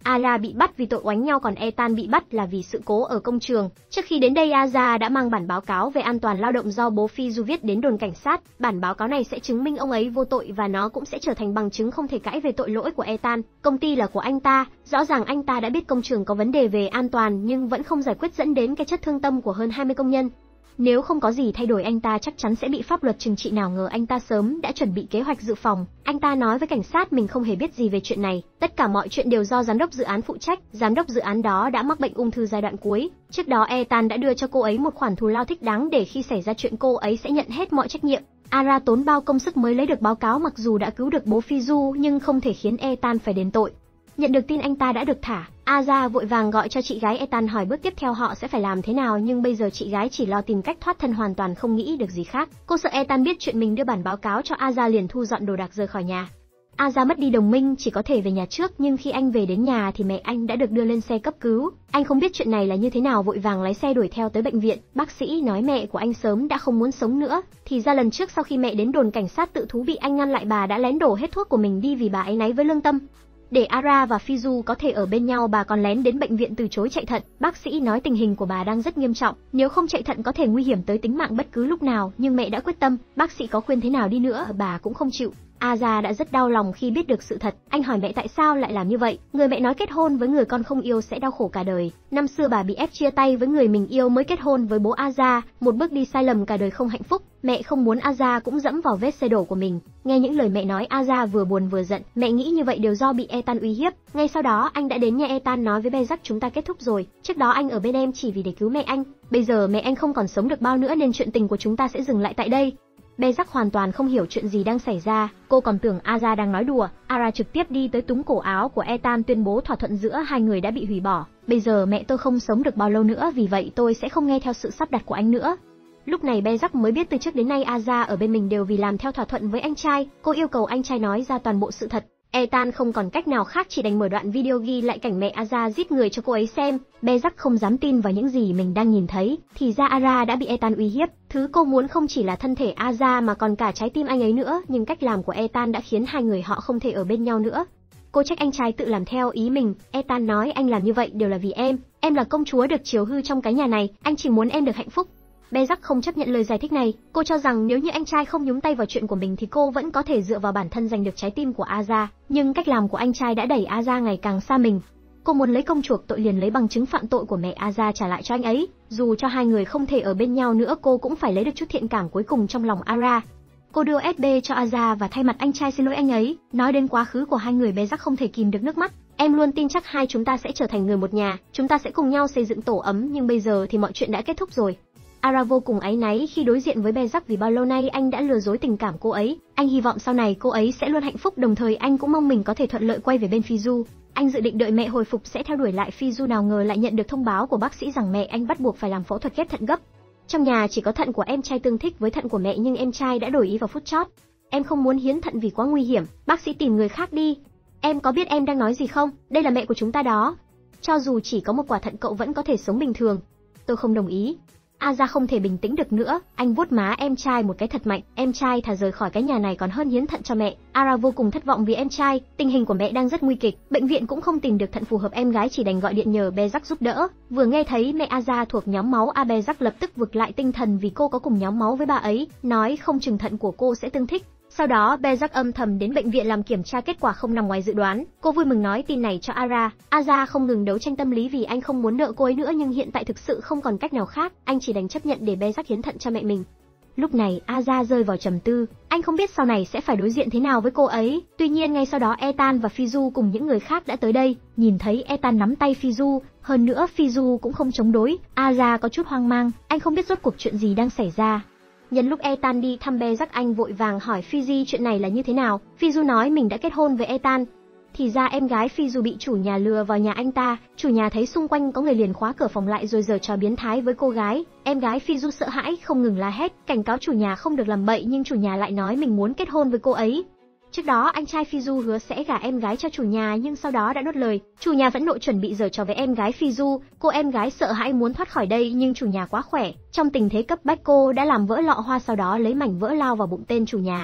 Ara bị bắt vì tội oánh nhau còn Ethan bị bắt là vì sự cố ở công trường. Trước khi đến đây Aza đã mang bản báo cáo về an toàn lao động do bố Fizu viết đến đồn cảnh sát. Bản báo cáo này sẽ chứng minh ông ấy vô tội và nó cũng sẽ trở thành bằng chứng không thể cãi về tội lỗi của Ethan. Công ty là của anh ta, rõ ràng anh ta đã biết công trường có vấn đề về an toàn nhưng vẫn không giải quyết dẫn đến cái chết thương tâm của hơn 20 công nhân. Nếu không có gì thay đổi anh ta chắc chắn sẽ bị pháp luật trừng trị, nào ngờ anh ta sớm đã chuẩn bị kế hoạch dự phòng. Anh ta nói với cảnh sát mình không hề biết gì về chuyện này, tất cả mọi chuyện đều do giám đốc dự án phụ trách. Giám đốc dự án đó đã mắc bệnh ung thư giai đoạn cuối. Trước đó Ethan đã đưa cho cô ấy một khoản thù lao thích đáng để khi xảy ra chuyện cô ấy sẽ nhận hết mọi trách nhiệm. Ara tốn bao công sức mới lấy được báo cáo, mặc dù đã cứu được bố Fizu nhưng không thể khiến Ethan phải đền tội. Nhận được tin anh ta đã được thả, Aza vội vàng gọi cho chị gái Ethan hỏi bước tiếp theo họ sẽ phải làm thế nào, nhưng bây giờ chị gái chỉ lo tìm cách thoát thân, hoàn toàn không nghĩ được gì khác. Cô sợ Ethan biết chuyện mình đưa bản báo cáo cho Aza liền thu dọn đồ đạc rời khỏi nhà. Aza mất đi đồng minh, chỉ có thể về nhà trước, nhưng khi anh về đến nhà thì mẹ anh đã được đưa lên xe cấp cứu. Anh không biết chuyện này là như thế nào, vội vàng lái xe đuổi theo tới bệnh viện. Bác sĩ nói mẹ của anh sớm đã không muốn sống nữa. Thì ra lần trước sau khi mẹ đến đồn cảnh sát tự thú bị anh ngăn lại, bà đã lén đổ hết thuốc của mình đi vì bà áy náy với lương tâm. Để Ara và Fizu có thể ở bên nhau, bà còn lén đến bệnh viện từ chối chạy thận. Bác sĩ nói tình hình của bà đang rất nghiêm trọng, nếu không chạy thận có thể nguy hiểm tới tính mạng bất cứ lúc nào, nhưng mẹ đã quyết tâm, bác sĩ có khuyên thế nào đi nữa, bà cũng không chịu. Aza đã rất đau lòng khi biết được sự thật. Anh hỏi mẹ tại sao lại làm như vậy. Người mẹ nói kết hôn với người con không yêu sẽ đau khổ cả đời. Năm xưa bà bị ép chia tay với người mình yêu mới kết hôn với bố Aza, một bước đi sai lầm cả đời không hạnh phúc. Mẹ không muốn Aza cũng dẫm vào vết xe đổ của mình. Nghe những lời mẹ nói, Aza vừa buồn vừa giận. Mẹ nghĩ như vậy đều do bị Ethan uy hiếp. Ngay sau đó anh đã đến nhà Ethan nói với Bezak chúng ta kết thúc rồi. Trước đó anh ở bên em chỉ vì để cứu mẹ anh. Bây giờ mẹ anh không còn sống được bao nữa nên chuyện tình của chúng ta sẽ dừng lại tại đây. Bezak hoàn toàn không hiểu chuyện gì đang xảy ra, cô còn tưởng Aza đang nói đùa. Ara trực tiếp đi tới túm cổ áo của Ethan tuyên bố thỏa thuận giữa hai người đã bị hủy bỏ. Bây giờ mẹ tôi không sống được bao lâu nữa, vì vậy tôi sẽ không nghe theo sự sắp đặt của anh nữa. Lúc này Bezak mới biết từ trước đến nay Aza ở bên mình đều vì làm theo thỏa thuận với anh trai. Cô yêu cầu anh trai nói ra toàn bộ sự thật. Ethan không còn cách nào khác, chỉ đành mở đoạn video ghi lại cảnh mẹ Aza giết người cho cô ấy xem. Bezak không dám tin vào những gì mình đang nhìn thấy, thì ra Ara đã bị Ethan uy hiếp. Thứ cô muốn không chỉ là thân thể Aza mà còn cả trái tim anh ấy nữa, nhưng cách làm của Ethan đã khiến hai người họ không thể ở bên nhau nữa. Cô trách anh trai tự làm theo ý mình. Ethan nói anh làm như vậy đều là vì em là công chúa được chiều hư trong cái nhà này, anh chỉ muốn em được hạnh phúc. Bezak không chấp nhận lời giải thích này, cô cho rằng nếu như anh trai không nhúng tay vào chuyện của mình thì cô vẫn có thể dựa vào bản thân giành được trái tim của Aza, nhưng cách làm của anh trai đã đẩy Aza ngày càng xa mình. Cô muốn lấy công chuộc tội liền lấy bằng chứng phạm tội của mẹ Aza trả lại cho anh ấy, dù cho hai người không thể ở bên nhau nữa cô cũng phải lấy được chút thiện cảm cuối cùng trong lòng Ara. Cô đưa USB cho Aza và thay mặt anh trai xin lỗi anh ấy, nói đến quá khứ của hai người. Bezak không thể kìm được nước mắt. Em luôn tin chắc hai chúng ta sẽ trở thành người một nhà, chúng ta sẽ cùng nhau xây dựng tổ ấm, nhưng bây giờ thì mọi chuyện đã kết thúc rồi. Ara vô cùng áy náy khi đối diện với Bezak vì bao lâu nay anh đã lừa dối tình cảm cô ấy. Anh hy vọng sau này cô ấy sẽ luôn hạnh phúc, đồng thời anh cũng mong mình có thể thuận lợi quay về bên Fizu. Anh dự định đợi mẹ hồi phục sẽ theo đuổi lại Fizu, nào ngờ lại nhận được thông báo của bác sĩ rằng mẹ anh bắt buộc phải làm phẫu thuật ghép thận gấp. Trong nhà chỉ có thận của em trai tương thích với thận của mẹ, nhưng em trai đã đổi ý vào phút chót. Em không muốn hiến thận vì quá nguy hiểm, bác sĩ tìm người khác đi. Em có biết em đang nói gì không? Đây là mẹ của chúng ta đó. Cho dù chỉ có một quả thận cậu vẫn có thể sống bình thường. Tôi không đồng ý. Aza không thể bình tĩnh được nữa, anh vuốt má em trai một cái thật mạnh. Em trai thà rời khỏi cái nhà này còn hơn hiến thận cho mẹ. Ara vô cùng thất vọng vì em trai, tình hình của mẹ đang rất nguy kịch, bệnh viện cũng không tìm được thận phù hợp, em gái chỉ đành gọi điện nhờ Bezak giúp đỡ. Vừa nghe thấy mẹ Aza thuộc nhóm máu A, Bezak lập tức vực lại tinh thần vì cô có cùng nhóm máu với bà ấy, nói không chừng thận của cô sẽ tương thích. Sau đó Bezak âm thầm đến bệnh viện làm kiểm tra, kết quả không nằm ngoài dự đoán. Cô vui mừng nói tin này cho Ara. Aza không ngừng đấu tranh tâm lý vì anh không muốn nợ cô ấy nữa, nhưng hiện tại thực sự không còn cách nào khác, anh chỉ đành chấp nhận để Bezak hiến thận cho mẹ mình. Lúc này Aza rơi vào trầm tư, anh không biết sau này sẽ phải đối diện thế nào với cô ấy. Tuy nhiên ngay sau đó Ethan và Fizu cùng những người khác đã tới đây, nhìn thấy Ethan nắm tay Fizu, hơn nữa Fizu cũng không chống đối. Aza có chút hoang mang, anh không biết rốt cuộc chuyện gì đang xảy ra. Nhân lúc Ethan đi thăm Bezak, anh vội vàng hỏi Fizi chuyện này là như thế nào. Fizu nói mình đã kết hôn với Ethan. Thì ra em gái Fizu bị chủ nhà lừa vào nhà anh ta, chủ nhà thấy xung quanh có người liền khóa cửa phòng lại rồi giở trò biến thái với cô gái. Em gái Fizu sợ hãi không ngừng la hét, cảnh cáo chủ nhà không được làm bậy, nhưng chủ nhà lại nói mình muốn kết hôn với cô ấy. Trước đó anh trai Fizu hứa sẽ gả em gái cho chủ nhà, nhưng sau đó đã nuốt lời. Chủ nhà phẫn nộ chuẩn bị giở trò với em gái Fizu, cô em gái sợ hãi muốn thoát khỏi đây nhưng chủ nhà quá khỏe. Trong tình thế cấp bách cô đã làm vỡ lọ hoa, sau đó lấy mảnh vỡ lao vào bụng tên chủ nhà.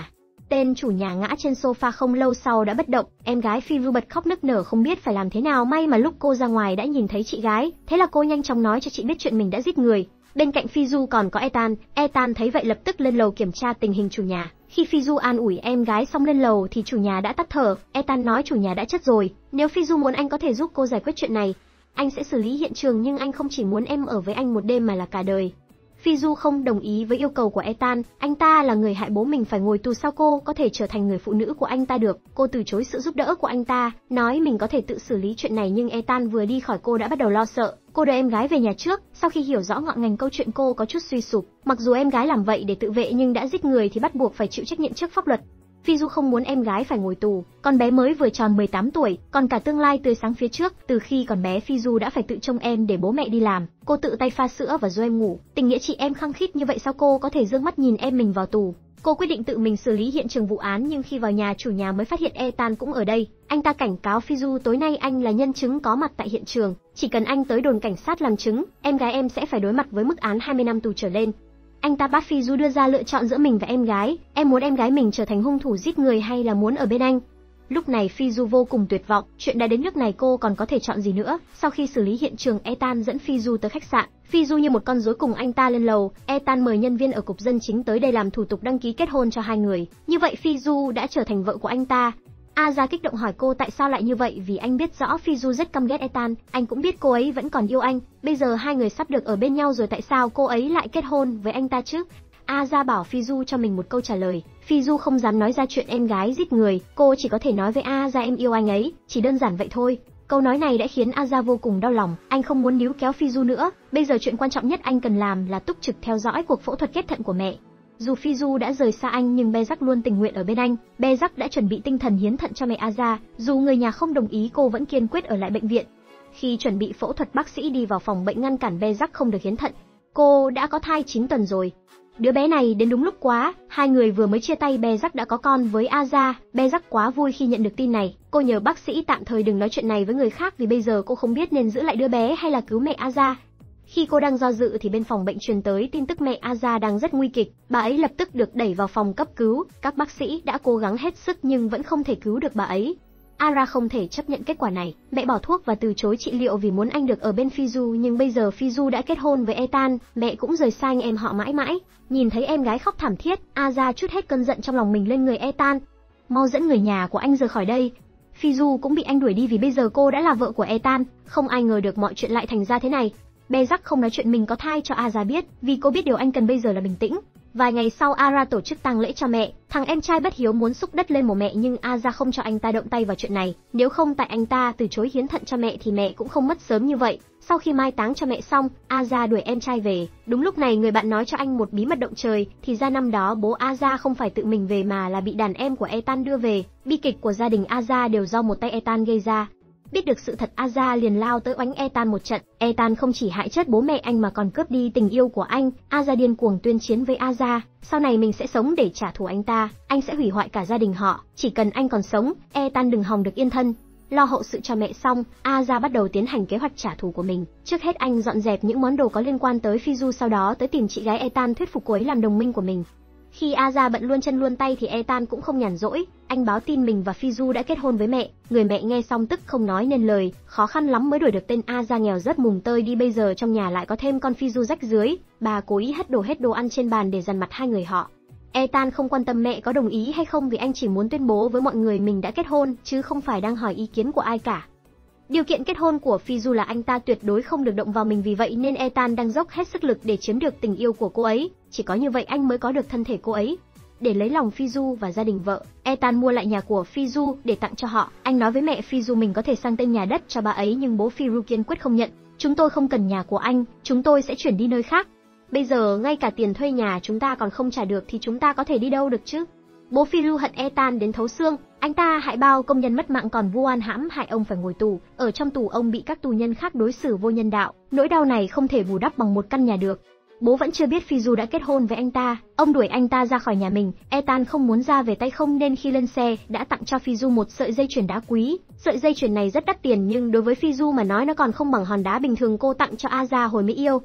Tên chủ nhà ngã trên sofa không lâu sau đã bất động, em gái Fizu bật khóc nức nở không biết phải làm thế nào, may mà lúc cô ra ngoài đã nhìn thấy chị gái, thế là cô nhanh chóng nói cho chị biết chuyện mình đã giết người. Bên cạnh Fizu còn có Ethan thấy vậy lập tức lên lầu kiểm tra tình hình chủ nhà. Khi Fizu an ủi em gái xong lên lầu thì chủ nhà đã tắt thở, Ethan nói chủ nhà đã chết rồi, nếu Fizu muốn anh có thể giúp cô giải quyết chuyện này. Anh sẽ xử lý hiện trường nhưng anh không chỉ muốn em ở với anh một đêm mà là cả đời. Fizu không đồng ý với yêu cầu của Ethan, anh ta là người hại bố mình phải ngồi tù, sao cô có thể trở thành người phụ nữ của anh ta được. Cô từ chối sự giúp đỡ của anh ta, nói mình có thể tự xử lý chuyện này, nhưng Ethan vừa đi khỏi cô đã bắt đầu lo sợ. Cô đưa em gái về nhà trước, sau khi hiểu rõ ngọn ngành câu chuyện cô có chút suy sụp, mặc dù em gái làm vậy để tự vệ nhưng đã giết người thì bắt buộc phải chịu trách nhiệm trước pháp luật. Fizu không muốn em gái phải ngồi tù, con bé mới vừa tròn 18 tuổi, còn cả tương lai tươi sáng phía trước. Từ khi còn bé Fizu đã phải tự trông em để bố mẹ đi làm, cô tự tay pha sữa và dỗ em ngủ. Tình nghĩa chị em khăng khít như vậy sao cô có thể dương mắt nhìn em mình vào tù. Cô quyết định tự mình xử lý hiện trường vụ án, nhưng khi vào nhà chủ nhà mới phát hiện Ethan cũng ở đây. Anh ta cảnh cáo Fizu tối nay anh là nhân chứng có mặt tại hiện trường, chỉ cần anh tới đồn cảnh sát làm chứng, em gái em sẽ phải đối mặt với mức án 20 năm tù trở lên. Anh ta bắt Fizu đưa ra lựa chọn giữa mình và em gái, em muốn em gái mình trở thành hung thủ giết người hay là muốn ở bên anh? Lúc này Fizu vô cùng tuyệt vọng, chuyện đã đến nước này cô còn có thể chọn gì nữa. Sau khi xử lý hiện trường, Ethan dẫn Fizu tới khách sạn. Fizu như một con rối cùng anh ta lên lầu. Ethan mời nhân viên ở cục dân chính tới đây làm thủ tục đăng ký kết hôn cho hai người. Như vậy Fizu đã trở thành vợ của anh ta. Aza kích động hỏi cô tại sao lại như vậy, vì anh biết rõ Fizu rất căm ghét Ethan, anh cũng biết cô ấy vẫn còn yêu anh, bây giờ hai người sắp được ở bên nhau rồi, tại sao cô ấy lại kết hôn với anh ta chứ? Aza bảo Fizu cho mình một câu trả lời. Fizu không dám nói ra chuyện em gái giết người, cô chỉ có thể nói với Aza em yêu anh ấy, chỉ đơn giản vậy thôi. Câu nói này đã khiến Aza vô cùng đau lòng, anh không muốn níu kéo Fizu nữa, bây giờ chuyện quan trọng nhất anh cần làm là túc trực theo dõi cuộc phẫu thuật ghép thận của mẹ. Dù Fizu đã rời xa anh nhưng Bezak luôn tình nguyện ở bên anh. Bezak đã chuẩn bị tinh thần hiến thận cho mẹ Aza, dù người nhà không đồng ý cô vẫn kiên quyết ở lại bệnh viện. Khi chuẩn bị phẫu thuật, bác sĩ đi vào phòng bệnh ngăn cản Bezak không được hiến thận. Cô đã có thai 9 tuần rồi. Đứa bé này đến đúng lúc quá, hai người vừa mới chia tay, Bezak đã có con với Aza. Bezak quá vui khi nhận được tin này. Cô nhờ bác sĩ tạm thời đừng nói chuyện này với người khác vì bây giờ cô không biết nên giữ lại đứa bé hay là cứu mẹ Aza. Khi cô đang do dự thì bên phòng bệnh truyền tới tin tức mẹ Aza đang rất nguy kịch, bà ấy lập tức được đẩy vào phòng cấp cứu. Các bác sĩ đã cố gắng hết sức nhưng vẫn không thể cứu được bà ấy. Ara không thể chấp nhận kết quả này, mẹ bỏ thuốc và từ chối trị liệu vì muốn anh được ở bên Fizu, nhưng bây giờ Fizu đã kết hôn với Ethan, mẹ cũng rời xa anh em họ mãi mãi. Nhìn thấy em gái khóc thảm thiết, Aza trút hết cơn giận trong lòng mình lên người Ethan. Mau dẫn người nhà của anh rời khỏi đây. Fizu cũng bị anh đuổi đi vì bây giờ cô đã là vợ của Ethan, không ai ngờ được mọi chuyện lại thành ra thế này. Bezak không nói chuyện mình có thai cho Aza biết, vì cô biết điều anh cần bây giờ là bình tĩnh. Vài ngày sau, Ara tổ chức tang lễ cho mẹ. Thằng em trai bất hiếu muốn xúc đất lên mồ mẹ nhưng Aza không cho anh ta động tay vào chuyện này. Nếu không tại anh ta từ chối hiến thận cho mẹ thì mẹ cũng không mất sớm như vậy. Sau khi mai táng cho mẹ xong, Aza đuổi em trai về. Đúng lúc này người bạn nói cho anh một bí mật động trời, thì ra năm đó bố Aza không phải tự mình về mà là bị đàn em của Ethan đưa về. Bi kịch của gia đình Aza đều do một tay Ethan gây ra. Biết được sự thật, Aza liền lao tới oánh Ethan một trận. Ethan không chỉ hại chết bố mẹ anh mà còn cướp đi tình yêu của anh. Aza điên cuồng tuyên chiến với Aza, sau này mình sẽ sống để trả thù anh ta, anh sẽ hủy hoại cả gia đình họ, chỉ cần anh còn sống, Ethan đừng hòng được yên thân. Lo hậu sự cho mẹ xong, Aza bắt đầu tiến hành kế hoạch trả thù của mình. Trước hết anh dọn dẹp những món đồ có liên quan tới Fizu, sau đó tới tìm chị gái Ethan thuyết phục cô ấy làm đồng minh của mình. Khi Aza bận luôn chân luôn tay thì Ethan cũng không nhàn rỗi, anh báo tin mình và Fizu đã kết hôn với mẹ. Người mẹ nghe xong tức không nói nên lời, khó khăn lắm mới đuổi được tên Aza nghèo rớt mùng tơi đi, bây giờ trong nhà lại có thêm con Fizu rách rưới. Bà cố ý hết đồ ăn trên bàn để dằn mặt hai người họ. Ethan không quan tâm mẹ có đồng ý hay không vì anh chỉ muốn tuyên bố với mọi người mình đã kết hôn, chứ không phải đang hỏi ý kiến của ai cả. Điều kiện kết hôn của Fizu là anh ta tuyệt đối không được động vào mình, vì vậy nên Ethan đang dốc hết sức lực để chiếm được tình yêu của cô ấy, chỉ có như vậy anh mới có được thân thể cô ấy. Để lấy lòng Fizu và gia đình vợ, Ethan mua lại nhà của Fizu để tặng cho họ. Anh nói với mẹ Fizu mình có thể sang tên nhà đất cho bà ấy nhưng bố Fizu kiên quyết không nhận. Chúng tôi không cần nhà của anh, chúng tôi sẽ chuyển đi nơi khác. Bây giờ ngay cả tiền thuê nhà chúng ta còn không trả được thì chúng ta có thể đi đâu được chứ? Bố Fizu hận Ethan đến thấu xương, anh ta hại bao công nhân mất mạng còn vu oan hãm hại ông phải ngồi tù. Ở trong tù ông bị các tù nhân khác đối xử vô nhân đạo, nỗi đau này không thể bù đắp bằng một căn nhà được. Bố vẫn chưa biết Fizu đã kết hôn với anh ta, ông đuổi anh ta ra khỏi nhà mình. Ethan không muốn ra về tay không nên khi lên xe đã tặng cho Fizu một sợi dây chuyền đá quý. Sợi dây chuyền này rất đắt tiền nhưng đối với Fizu mà nói nó còn không bằng hòn đá bình thường cô tặng cho Aza hồi mới yêu.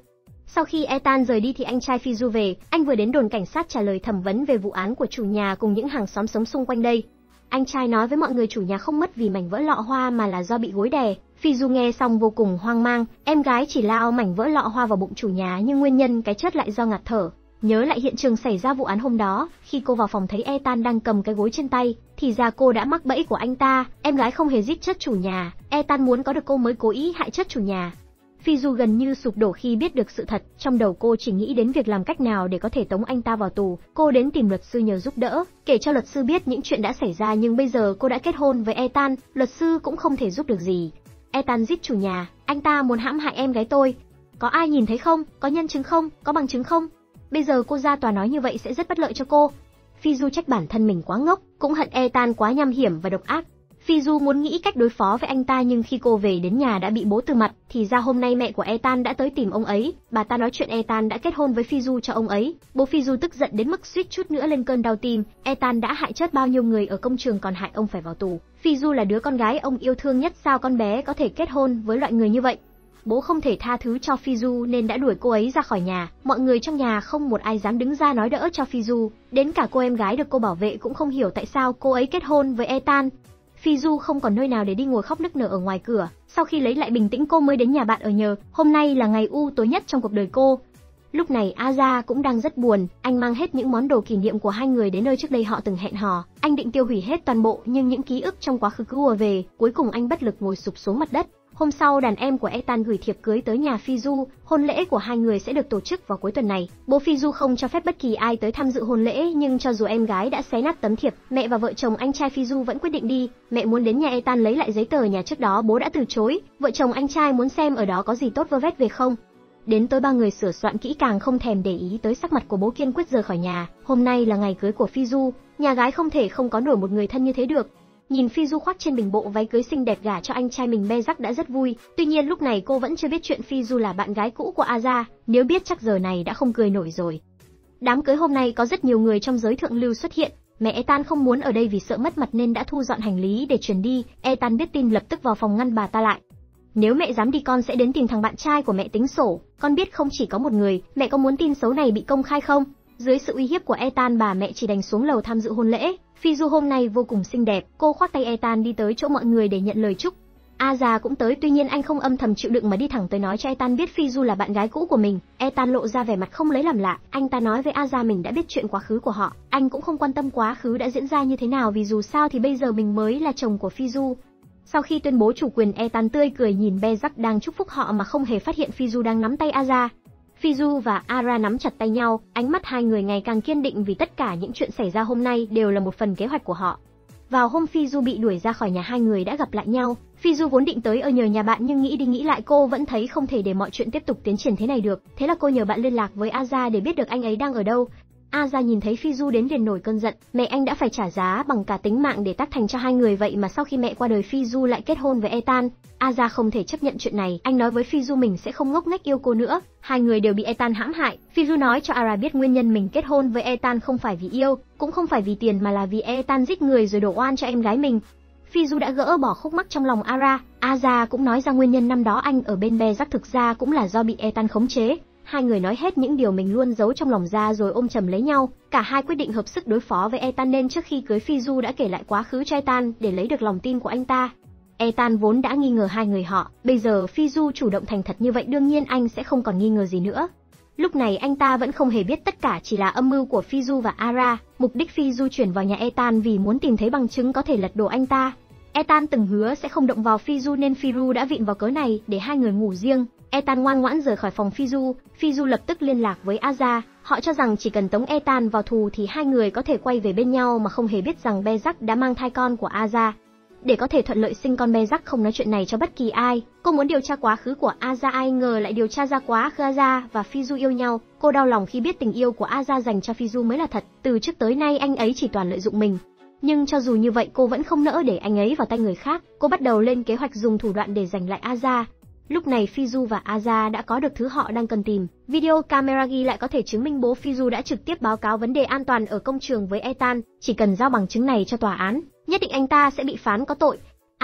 Sau khi Ethan rời đi thì anh trai Fizu về, anh vừa đến đồn cảnh sát trả lời thẩm vấn về vụ án của chủ nhà cùng những hàng xóm sống xung quanh đây. Anh trai nói với mọi người chủ nhà không mất vì mảnh vỡ lọ hoa mà là do bị gối đè. Fizu nghe xong vô cùng hoang mang, em gái chỉ lao mảnh vỡ lọ hoa vào bụng chủ nhà nhưng nguyên nhân cái chết lại do ngạt thở. Nhớ lại hiện trường xảy ra vụ án hôm đó, khi cô vào phòng thấy Ethan đang cầm cái gối trên tay, thì ra cô đã mắc bẫy của anh ta, em gái không hề giết chết chủ nhà, Ethan muốn có được cô mới cố ý hại chết chủ nhà. Fizu gần như sụp đổ khi biết được sự thật, trong đầu cô chỉ nghĩ đến việc làm cách nào để có thể tống anh ta vào tù. Cô đến tìm luật sư nhờ giúp đỡ, kể cho luật sư biết những chuyện đã xảy ra nhưng bây giờ cô đã kết hôn với Ethan, luật sư cũng không thể giúp được gì. Ethan giết chủ nhà, anh ta muốn hãm hại em gái tôi. Có ai nhìn thấy không? Có nhân chứng không? Có bằng chứng không? Bây giờ cô ra tòa nói như vậy sẽ rất bất lợi cho cô. Fizu trách bản thân mình quá ngốc, cũng hận Ethan quá nham hiểm và độc ác. Fizu muốn nghĩ cách đối phó với anh ta nhưng khi cô về đến nhà đã bị bố từ mặt, thì ra hôm nay mẹ của Ethan đã tới tìm ông ấy, bà ta nói chuyện Ethan đã kết hôn với Fizu cho ông ấy. Bố Fizu tức giận đến mức suýt chút nữa lên cơn đau tim, Ethan đã hại chết bao nhiêu người ở công trường còn hại ông phải vào tù. Fizu là đứa con gái ông yêu thương nhất, sao con bé có thể kết hôn với loại người như vậy? Bố không thể tha thứ cho Fizu nên đã đuổi cô ấy ra khỏi nhà, mọi người trong nhà không một ai dám đứng ra nói đỡ cho Fizu, đến cả cô em gái được cô bảo vệ cũng không hiểu tại sao cô ấy kết hôn với Ethan. Fizu không còn nơi nào để đi, ngồi khóc nức nở ở ngoài cửa. Sau khi lấy lại bình tĩnh cô mới đến nhà bạn ở nhờ. Hôm nay là ngày u tối nhất trong cuộc đời cô. Lúc này Aza cũng đang rất buồn, anh mang hết những món đồ kỷ niệm của hai người đến nơi trước đây họ từng hẹn hò. Anh định tiêu hủy hết toàn bộ nhưng những ký ức trong quá khứ cứ ùa về, cuối cùng anh bất lực ngồi sụp xuống mặt đất. Hôm sau đàn em của Ethan gửi thiệp cưới tới nhà Fizu, hôn lễ của hai người sẽ được tổ chức vào cuối tuần này. Bố Fizu không cho phép bất kỳ ai tới tham dự hôn lễ nhưng cho dù em gái đã xé nát tấm thiệp, mẹ và vợ chồng anh trai Fizu vẫn quyết định đi. Mẹ muốn đến nhà Ethan lấy lại giấy tờ nhà trước đó bố đã từ chối, vợ chồng anh trai muốn xem ở đó có gì tốt vơ vét về không. Đến tối ba người sửa soạn kỹ càng không thèm để ý tới sắc mặt của bố kiên quyết rời khỏi nhà. Hôm nay là ngày cưới của Fizu, nhà gái không thể không có nổi một người thân như thế được. Nhìn Fizu khoác trên mình bộ váy cưới xinh đẹp gả cho anh trai mình Bezak đã rất vui, tuy nhiên lúc này cô vẫn chưa biết chuyện Fizu là bạn gái cũ của Aza, nếu biết chắc giờ này đã không cười nổi rồi. Đám cưới hôm nay có rất nhiều người trong giới thượng lưu xuất hiện, mẹ Ethan không muốn ở đây vì sợ mất mặt nên đã thu dọn hành lý để chuyển đi. Ethan biết tin lập tức vào phòng ngăn bà ta lại. Nếu mẹ dám đi con sẽ đến tìm thằng bạn trai của mẹ tính sổ, con biết không chỉ có một người, mẹ có muốn tin xấu này bị công khai không? Dưới sự uy hiếp của Ethan bà mẹ chỉ đành xuống lầu tham dự hôn lễ. Fizu hôm nay vô cùng xinh đẹp, cô khoác tay Ethan đi tới chỗ mọi người để nhận lời chúc. Aza cũng tới, tuy nhiên anh không âm thầm chịu đựng mà đi thẳng tới nói cho Ethan biết Fizu là bạn gái cũ của mình. Ethan lộ ra vẻ mặt không lấy làm lạ, anh ta nói với Aza mình đã biết chuyện quá khứ của họ, anh cũng không quan tâm quá khứ đã diễn ra như thế nào vì dù sao thì bây giờ mình mới là chồng của Fizu. Sau khi tuyên bố chủ quyền, Ethan tươi cười nhìn Bezak đang chúc phúc họ mà không hề phát hiện Fizu đang nắm tay Aza. Fizu và Ara nắm chặt tay nhau, ánh mắt hai người ngày càng kiên định vì tất cả những chuyện xảy ra hôm nay đều là một phần kế hoạch của họ. Vào hôm Fizu bị đuổi ra khỏi nhà hai người đã gặp lại nhau. Fizu vốn định tới ở nhờ nhà bạn nhưng nghĩ đi nghĩ lại cô vẫn thấy không thể để mọi chuyện tiếp tục tiến triển thế này được. Thế là cô nhờ bạn liên lạc với Aza để biết được anh ấy đang ở đâu. Aza nhìn thấy Fizu đến liền nổi cơn giận, mẹ anh đã phải trả giá bằng cả tính mạng để tác thành cho hai người, vậy mà sau khi mẹ qua đời Fizu lại kết hôn với Ethan. Aza không thể chấp nhận chuyện này, anh nói với Fizu mình sẽ không ngốc nghếch yêu cô nữa. Hai người đều bị Ethan hãm hại. Fizu nói cho Ara biết nguyên nhân mình kết hôn với Ethan không phải vì yêu, cũng không phải vì tiền mà là vì Ethan giết người rồi đổ oan cho em gái mình. Fizu đã gỡ bỏ khúc mắc trong lòng Ara. Aza cũng nói ra nguyên nhân năm đó anh ở bên Bezak thực ra cũng là do bị Ethan khống chế. Hai người nói hết những điều mình luôn giấu trong lòng ra rồi ôm chầm lấy nhau. Cả hai quyết định hợp sức đối phó với Ethan nên trước khi cưới Fizu đã kể lại quá khứ cho Ethan để lấy được lòng tin của anh ta. Ethan vốn đã nghi ngờ hai người họ, bây giờ Fizu chủ động thành thật như vậy đương nhiên anh sẽ không còn nghi ngờ gì nữa. Lúc này anh ta vẫn không hề biết tất cả chỉ là âm mưu của Fizu và Ara. Mục đích Fizu chuyển vào nhà Ethan vì muốn tìm thấy bằng chứng có thể lật đổ anh ta. Ethan từng hứa sẽ không động vào Fizu nên Firu đã vịn vào cớ này để hai người ngủ riêng. Ethan ngoan ngoãn rời khỏi phòng Fizu. Fizu lập tức liên lạc với Aza. Họ cho rằng chỉ cần tống Ethan vào tù thì hai người có thể quay về bên nhau mà không hề biết rằng Bezak đã mang thai con của Aza. Để có thể thuận lợi sinh con, Bezak không nói chuyện này cho bất kỳ ai. Cô muốn điều tra quá khứ của Aza, ai ngờ lại điều tra ra quá khứ Aza và Fizu yêu nhau. Cô đau lòng khi biết tình yêu của Aza dành cho Fizu mới là thật. Từ trước tới nay anh ấy chỉ toàn lợi dụng mình. Nhưng cho dù như vậy cô vẫn không nỡ để anh ấy vào tay người khác. Cô bắt đầu lên kế hoạch dùng thủ đoạn để giành lại Aza. Lúc này Fizu và Aza đã có được thứ họ đang cần tìm. Video camera ghi lại có thể chứng minh bố Fizu đã trực tiếp báo cáo vấn đề an toàn ở công trường với Ethan. Chỉ cần giao bằng chứng này cho tòa án, nhất định anh ta sẽ bị phán có tội.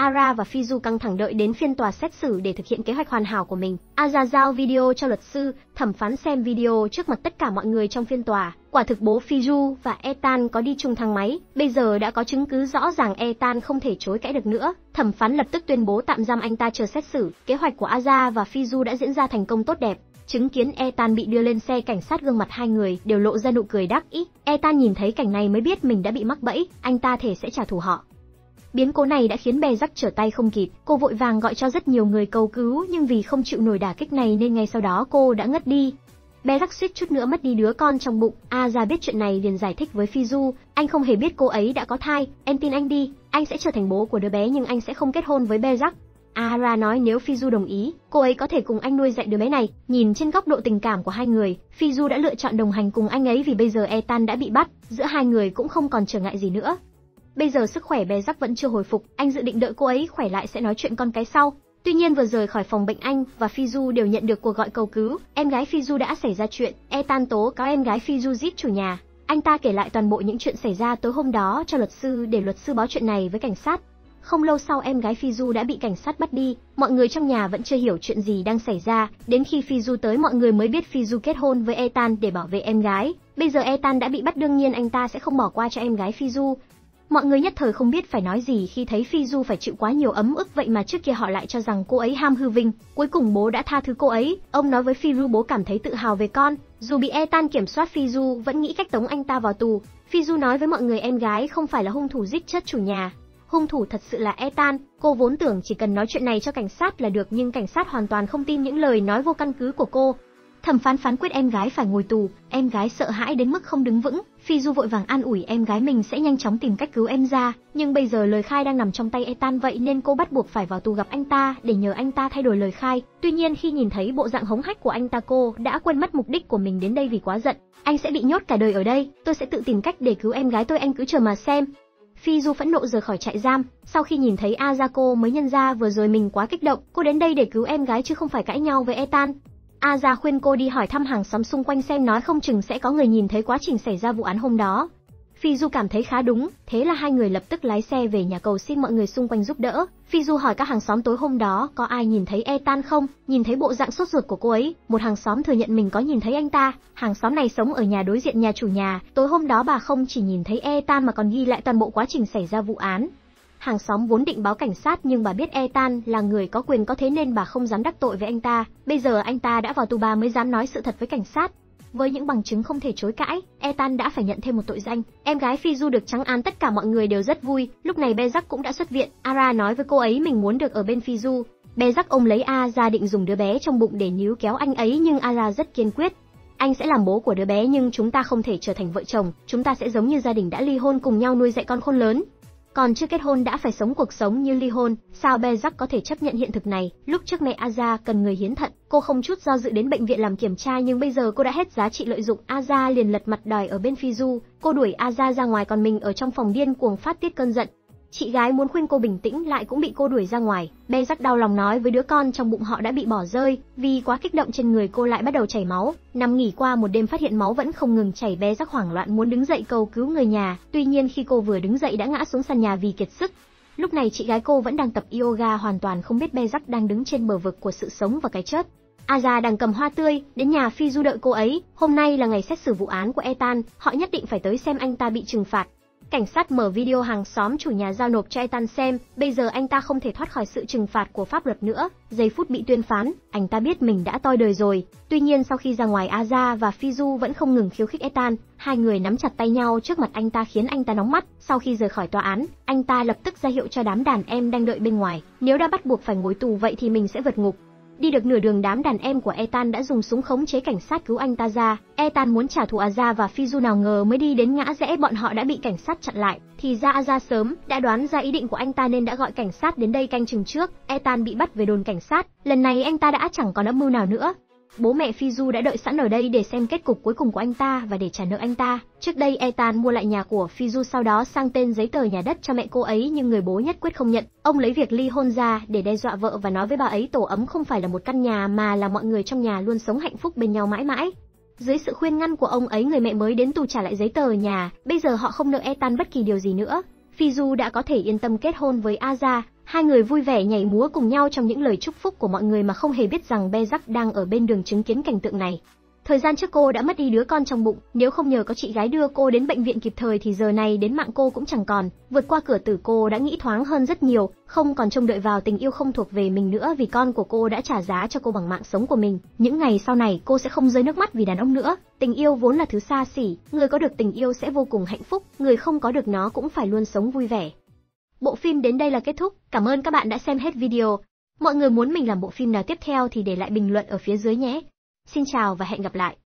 Ara và Fiju căng thẳng đợi đến phiên tòa xét xử để thực hiện kế hoạch hoàn hảo của mình. Aza giao video cho luật sư, thẩm phán xem video trước mặt tất cả mọi người trong phiên tòa. Quả thực bố Fiju và Ethan có đi chung thang máy, bây giờ đã có chứng cứ rõ ràng Ethan không thể chối cãi được nữa. Thẩm phán lập tức tuyên bố tạm giam anh ta chờ xét xử. Kế hoạch của Aza và Fiju đã diễn ra thành công tốt đẹp. Chứng kiến Ethan bị đưa lên xe cảnh sát, gương mặt hai người đều lộ ra nụ cười đắc ý. Ethan nhìn thấy cảnh này mới biết mình đã bị mắc bẫy, anh ta thề sẽ trả thù họ. Biến cố này đã khiến Bezac trở tay không kịp, cô vội vàng gọi cho rất nhiều người cầu cứu nhưng vì không chịu nổi đả kích này nên ngay sau đó cô đã ngất đi. Bezac suýt chút nữa mất đi đứa con trong bụng. Aza biết chuyện này liền giải thích với Fiju, anh không hề biết cô ấy đã có thai, em tin anh đi, anh sẽ trở thành bố của đứa bé nhưng anh sẽ không kết hôn với Bezac. Ara nói nếu Fiju đồng ý, cô ấy có thể cùng anh nuôi dạy đứa bé này. Nhìn trên góc độ tình cảm của hai người, Fiju đã lựa chọn đồng hành cùng anh ấy vì bây giờ Ethan đã bị bắt, giữa hai người cũng không còn trở ngại gì nữa. Bây giờ sức khỏe Bezac vẫn chưa hồi phục, anh dự định đợi cô ấy khỏe lại sẽ nói chuyện con cái sau. Tuy nhiên vừa rời khỏi phòng bệnh anh và Fiju đều nhận được cuộc gọi cầu cứu, em gái Fiju đã xảy ra chuyện, Ethan tố cáo em gái Fiju giết chủ nhà. Anh ta kể lại toàn bộ những chuyện xảy ra tối hôm đó cho luật sư để luật sư báo chuyện này với cảnh sát. Không lâu sau em gái Fiju đã bị cảnh sát bắt đi, mọi người trong nhà vẫn chưa hiểu chuyện gì đang xảy ra, đến khi Fiju tới mọi người mới biết Fiju kết hôn với Ethan để bảo vệ em gái. Bây giờ Ethan đã bị bắt, đương nhiên anh ta sẽ không bỏ qua cho em gái Fiju. Mọi người nhất thời không biết phải nói gì khi thấy Fiju phải chịu quá nhiều ấm ức, vậy mà trước kia họ lại cho rằng cô ấy ham hư vinh. Cuối cùng bố đã tha thứ cô ấy, ông nói với Fiju bố cảm thấy tự hào về con. Dù bị Ethan kiểm soát, Fiju vẫn nghĩ cách tống anh ta vào tù. Fiju nói với mọi người em gái không phải là hung thủ giết chết chủ nhà. Hung thủ thật sự là Ethan. Cô vốn tưởng chỉ cần nói chuyện này cho cảnh sát là được nhưng cảnh sát hoàn toàn không tin những lời nói vô căn cứ của cô. Thẩm phán phán quyết em gái phải ngồi tù, em gái sợ hãi đến mức không đứng vững. Fiju vội vàng an ủi em gái mình sẽ nhanh chóng tìm cách cứu em ra, nhưng bây giờ lời khai đang nằm trong tay Ethan vậy nên cô bắt buộc phải vào tù gặp anh ta để nhờ anh ta thay đổi lời khai. Tuy nhiên khi nhìn thấy bộ dạng hống hách của anh ta, cô đã quên mất mục đích của mình đến đây vì quá giận. Anh sẽ bị nhốt cả đời ở đây, tôi sẽ tự tìm cách để cứu em gái tôi, anh cứ chờ mà xem. Fiju phẫn nộ rời khỏi trại giam, sau khi nhìn thấy Aza mới nhận ra vừa rồi mình quá kích động, cô đến đây để cứu em gái chứ không phải cãi nhau với Ethan. Aza khuyên cô đi hỏi thăm hàng xóm xung quanh xem, nói không chừng sẽ có người nhìn thấy quá trình xảy ra vụ án hôm đó. Fiju cảm thấy khá đúng, thế là hai người lập tức lái xe về nhà cầu xin mọi người xung quanh giúp đỡ. Fiju hỏi các hàng xóm tối hôm đó có ai nhìn thấy Ethan không, nhìn thấy bộ dạng sốt ruột của cô ấy. Một hàng xóm thừa nhận mình có nhìn thấy anh ta, hàng xóm này sống ở nhà đối diện nhà chủ nhà. Tối hôm đó bà không chỉ nhìn thấy Ethan mà còn ghi lại toàn bộ quá trình xảy ra vụ án. Hàng xóm vốn định báo cảnh sát nhưng bà biết Ethan là người có quyền có thế nên bà không dám đắc tội với anh ta. Bây giờ anh ta đã vào tù, bà mới dám nói sự thật với cảnh sát. Với những bằng chứng không thể chối cãi, Ethan đã phải nhận thêm một tội danh. Em gái Fiju được trắng án, tất cả mọi người đều rất vui. Lúc này Bezac cũng đã xuất viện. Ara nói với cô ấy mình muốn được ở bên Fiju. Bezac ôm lấy A ra định dùng đứa bé trong bụng để níu kéo anh ấy nhưng Ara rất kiên quyết. Anh sẽ làm bố của đứa bé nhưng chúng ta không thể trở thành vợ chồng, chúng ta sẽ giống như gia đình đã ly hôn cùng nhau nuôi dạy con khôn lớn. Còn chưa kết hôn đã phải sống cuộc sống như ly hôn, sao Bezac có thể chấp nhận hiện thực này? Lúc trước mẹ Aza cần người hiến thận, cô không chút do dự đến bệnh viện làm kiểm tra nhưng bây giờ cô đã hết giá trị lợi dụng. Aza liền lật mặt đòi ở bên Fiju, cô đuổi Aza ra ngoài còn mình ở trong phòng điên cuồng phát tiết cơn giận. Chị gái muốn khuyên cô bình tĩnh lại cũng bị cô đuổi ra ngoài. Bezac đau lòng nói với đứa con trong bụng họ đã bị bỏ rơi, vì quá kích động trên người cô lại bắt đầu chảy máu. Nằm nghỉ qua một đêm phát hiện máu vẫn không ngừng chảy, Bezac hoảng loạn muốn đứng dậy cầu cứu người nhà, tuy nhiên khi cô vừa đứng dậy đã ngã xuống sàn nhà vì kiệt sức. Lúc này chị gái cô vẫn đang tập yoga, hoàn toàn không biết Bezac đang đứng trên bờ vực của sự sống và cái chết. Aza đang cầm hoa tươi, đến nhà Fiju đợi cô ấy. Hôm nay là ngày xét xử vụ án của Ethan, họ nhất định phải tới xem anh ta bị trừng phạt. Cảnh sát mở video hàng xóm chủ nhà giao nộp cho Ethan xem, bây giờ anh ta không thể thoát khỏi sự trừng phạt của pháp luật nữa. Giây phút bị tuyên phán, anh ta biết mình đã toi đời rồi. Tuy nhiên sau khi ra ngoài, Aza và Fiju vẫn không ngừng khiêu khích Ethan. Hai người nắm chặt tay nhau trước mặt anh ta khiến anh ta nóng mắt. Sau khi rời khỏi tòa án, anh ta lập tức ra hiệu cho đám đàn em đang đợi bên ngoài. Nếu đã bắt buộc phải ngồi tù vậy thì mình sẽ vượt ngục. Đi được nửa đường, đám đàn em của Ethan đã dùng súng khống chế cảnh sát cứu anh ta ra. Ethan muốn trả thù Aza và Fiju, nào ngờ mới đi đến ngã rẽ bọn họ đã bị cảnh sát chặn lại. Thì ra Aza sớm đã đoán ra ý định của anh ta nên đã gọi cảnh sát đến đây canh chừng trước. Ethan bị bắt về đồn cảnh sát, lần này anh ta đã chẳng còn âm mưu nào nữa. Bố mẹ Fiju đã đợi sẵn ở đây để xem kết cục cuối cùng của anh ta và để trả nợ anh ta. Trước đây Ethan mua lại nhà của Fiju, sau đó sang tên giấy tờ nhà đất cho mẹ cô ấy nhưng người bố nhất quyết không nhận. Ông lấy việc ly hôn ra để đe dọa vợ và nói với bà ấy tổ ấm không phải là một căn nhà mà là mọi người trong nhà luôn sống hạnh phúc bên nhau mãi mãi. Dưới sự khuyên ngăn của ông ấy, người mẹ mới đến tù trả lại giấy tờ nhà, bây giờ họ không nợ Ethan bất kỳ điều gì nữa. Fiju đã có thể yên tâm kết hôn với Aja. Hai người vui vẻ nhảy múa cùng nhau trong những lời chúc phúc của mọi người mà không hề biết rằng Bezak đang ở bên đường chứng kiến cảnh tượng này. Thời gian trước cô đã mất đi đứa con trong bụng, nếu không nhờ có chị gái đưa cô đến bệnh viện kịp thời thì giờ này đến mạng cô cũng chẳng còn. Vượt qua cửa tử cô đã nghĩ thoáng hơn rất nhiều, không còn trông đợi vào tình yêu không thuộc về mình nữa vì con của cô đã trả giá cho cô bằng mạng sống của mình. Những ngày sau này cô sẽ không rơi nước mắt vì đàn ông nữa. Tình yêu vốn là thứ xa xỉ, người có được tình yêu sẽ vô cùng hạnh phúc, người không có được nó cũng phải luôn sống vui vẻ. Bộ phim đến đây là kết thúc, cảm ơn các bạn đã xem hết video. Mọi người muốn mình làm bộ phim nào tiếp theo thì để lại bình luận ở phía dưới nhé. Xin chào và hẹn gặp lại.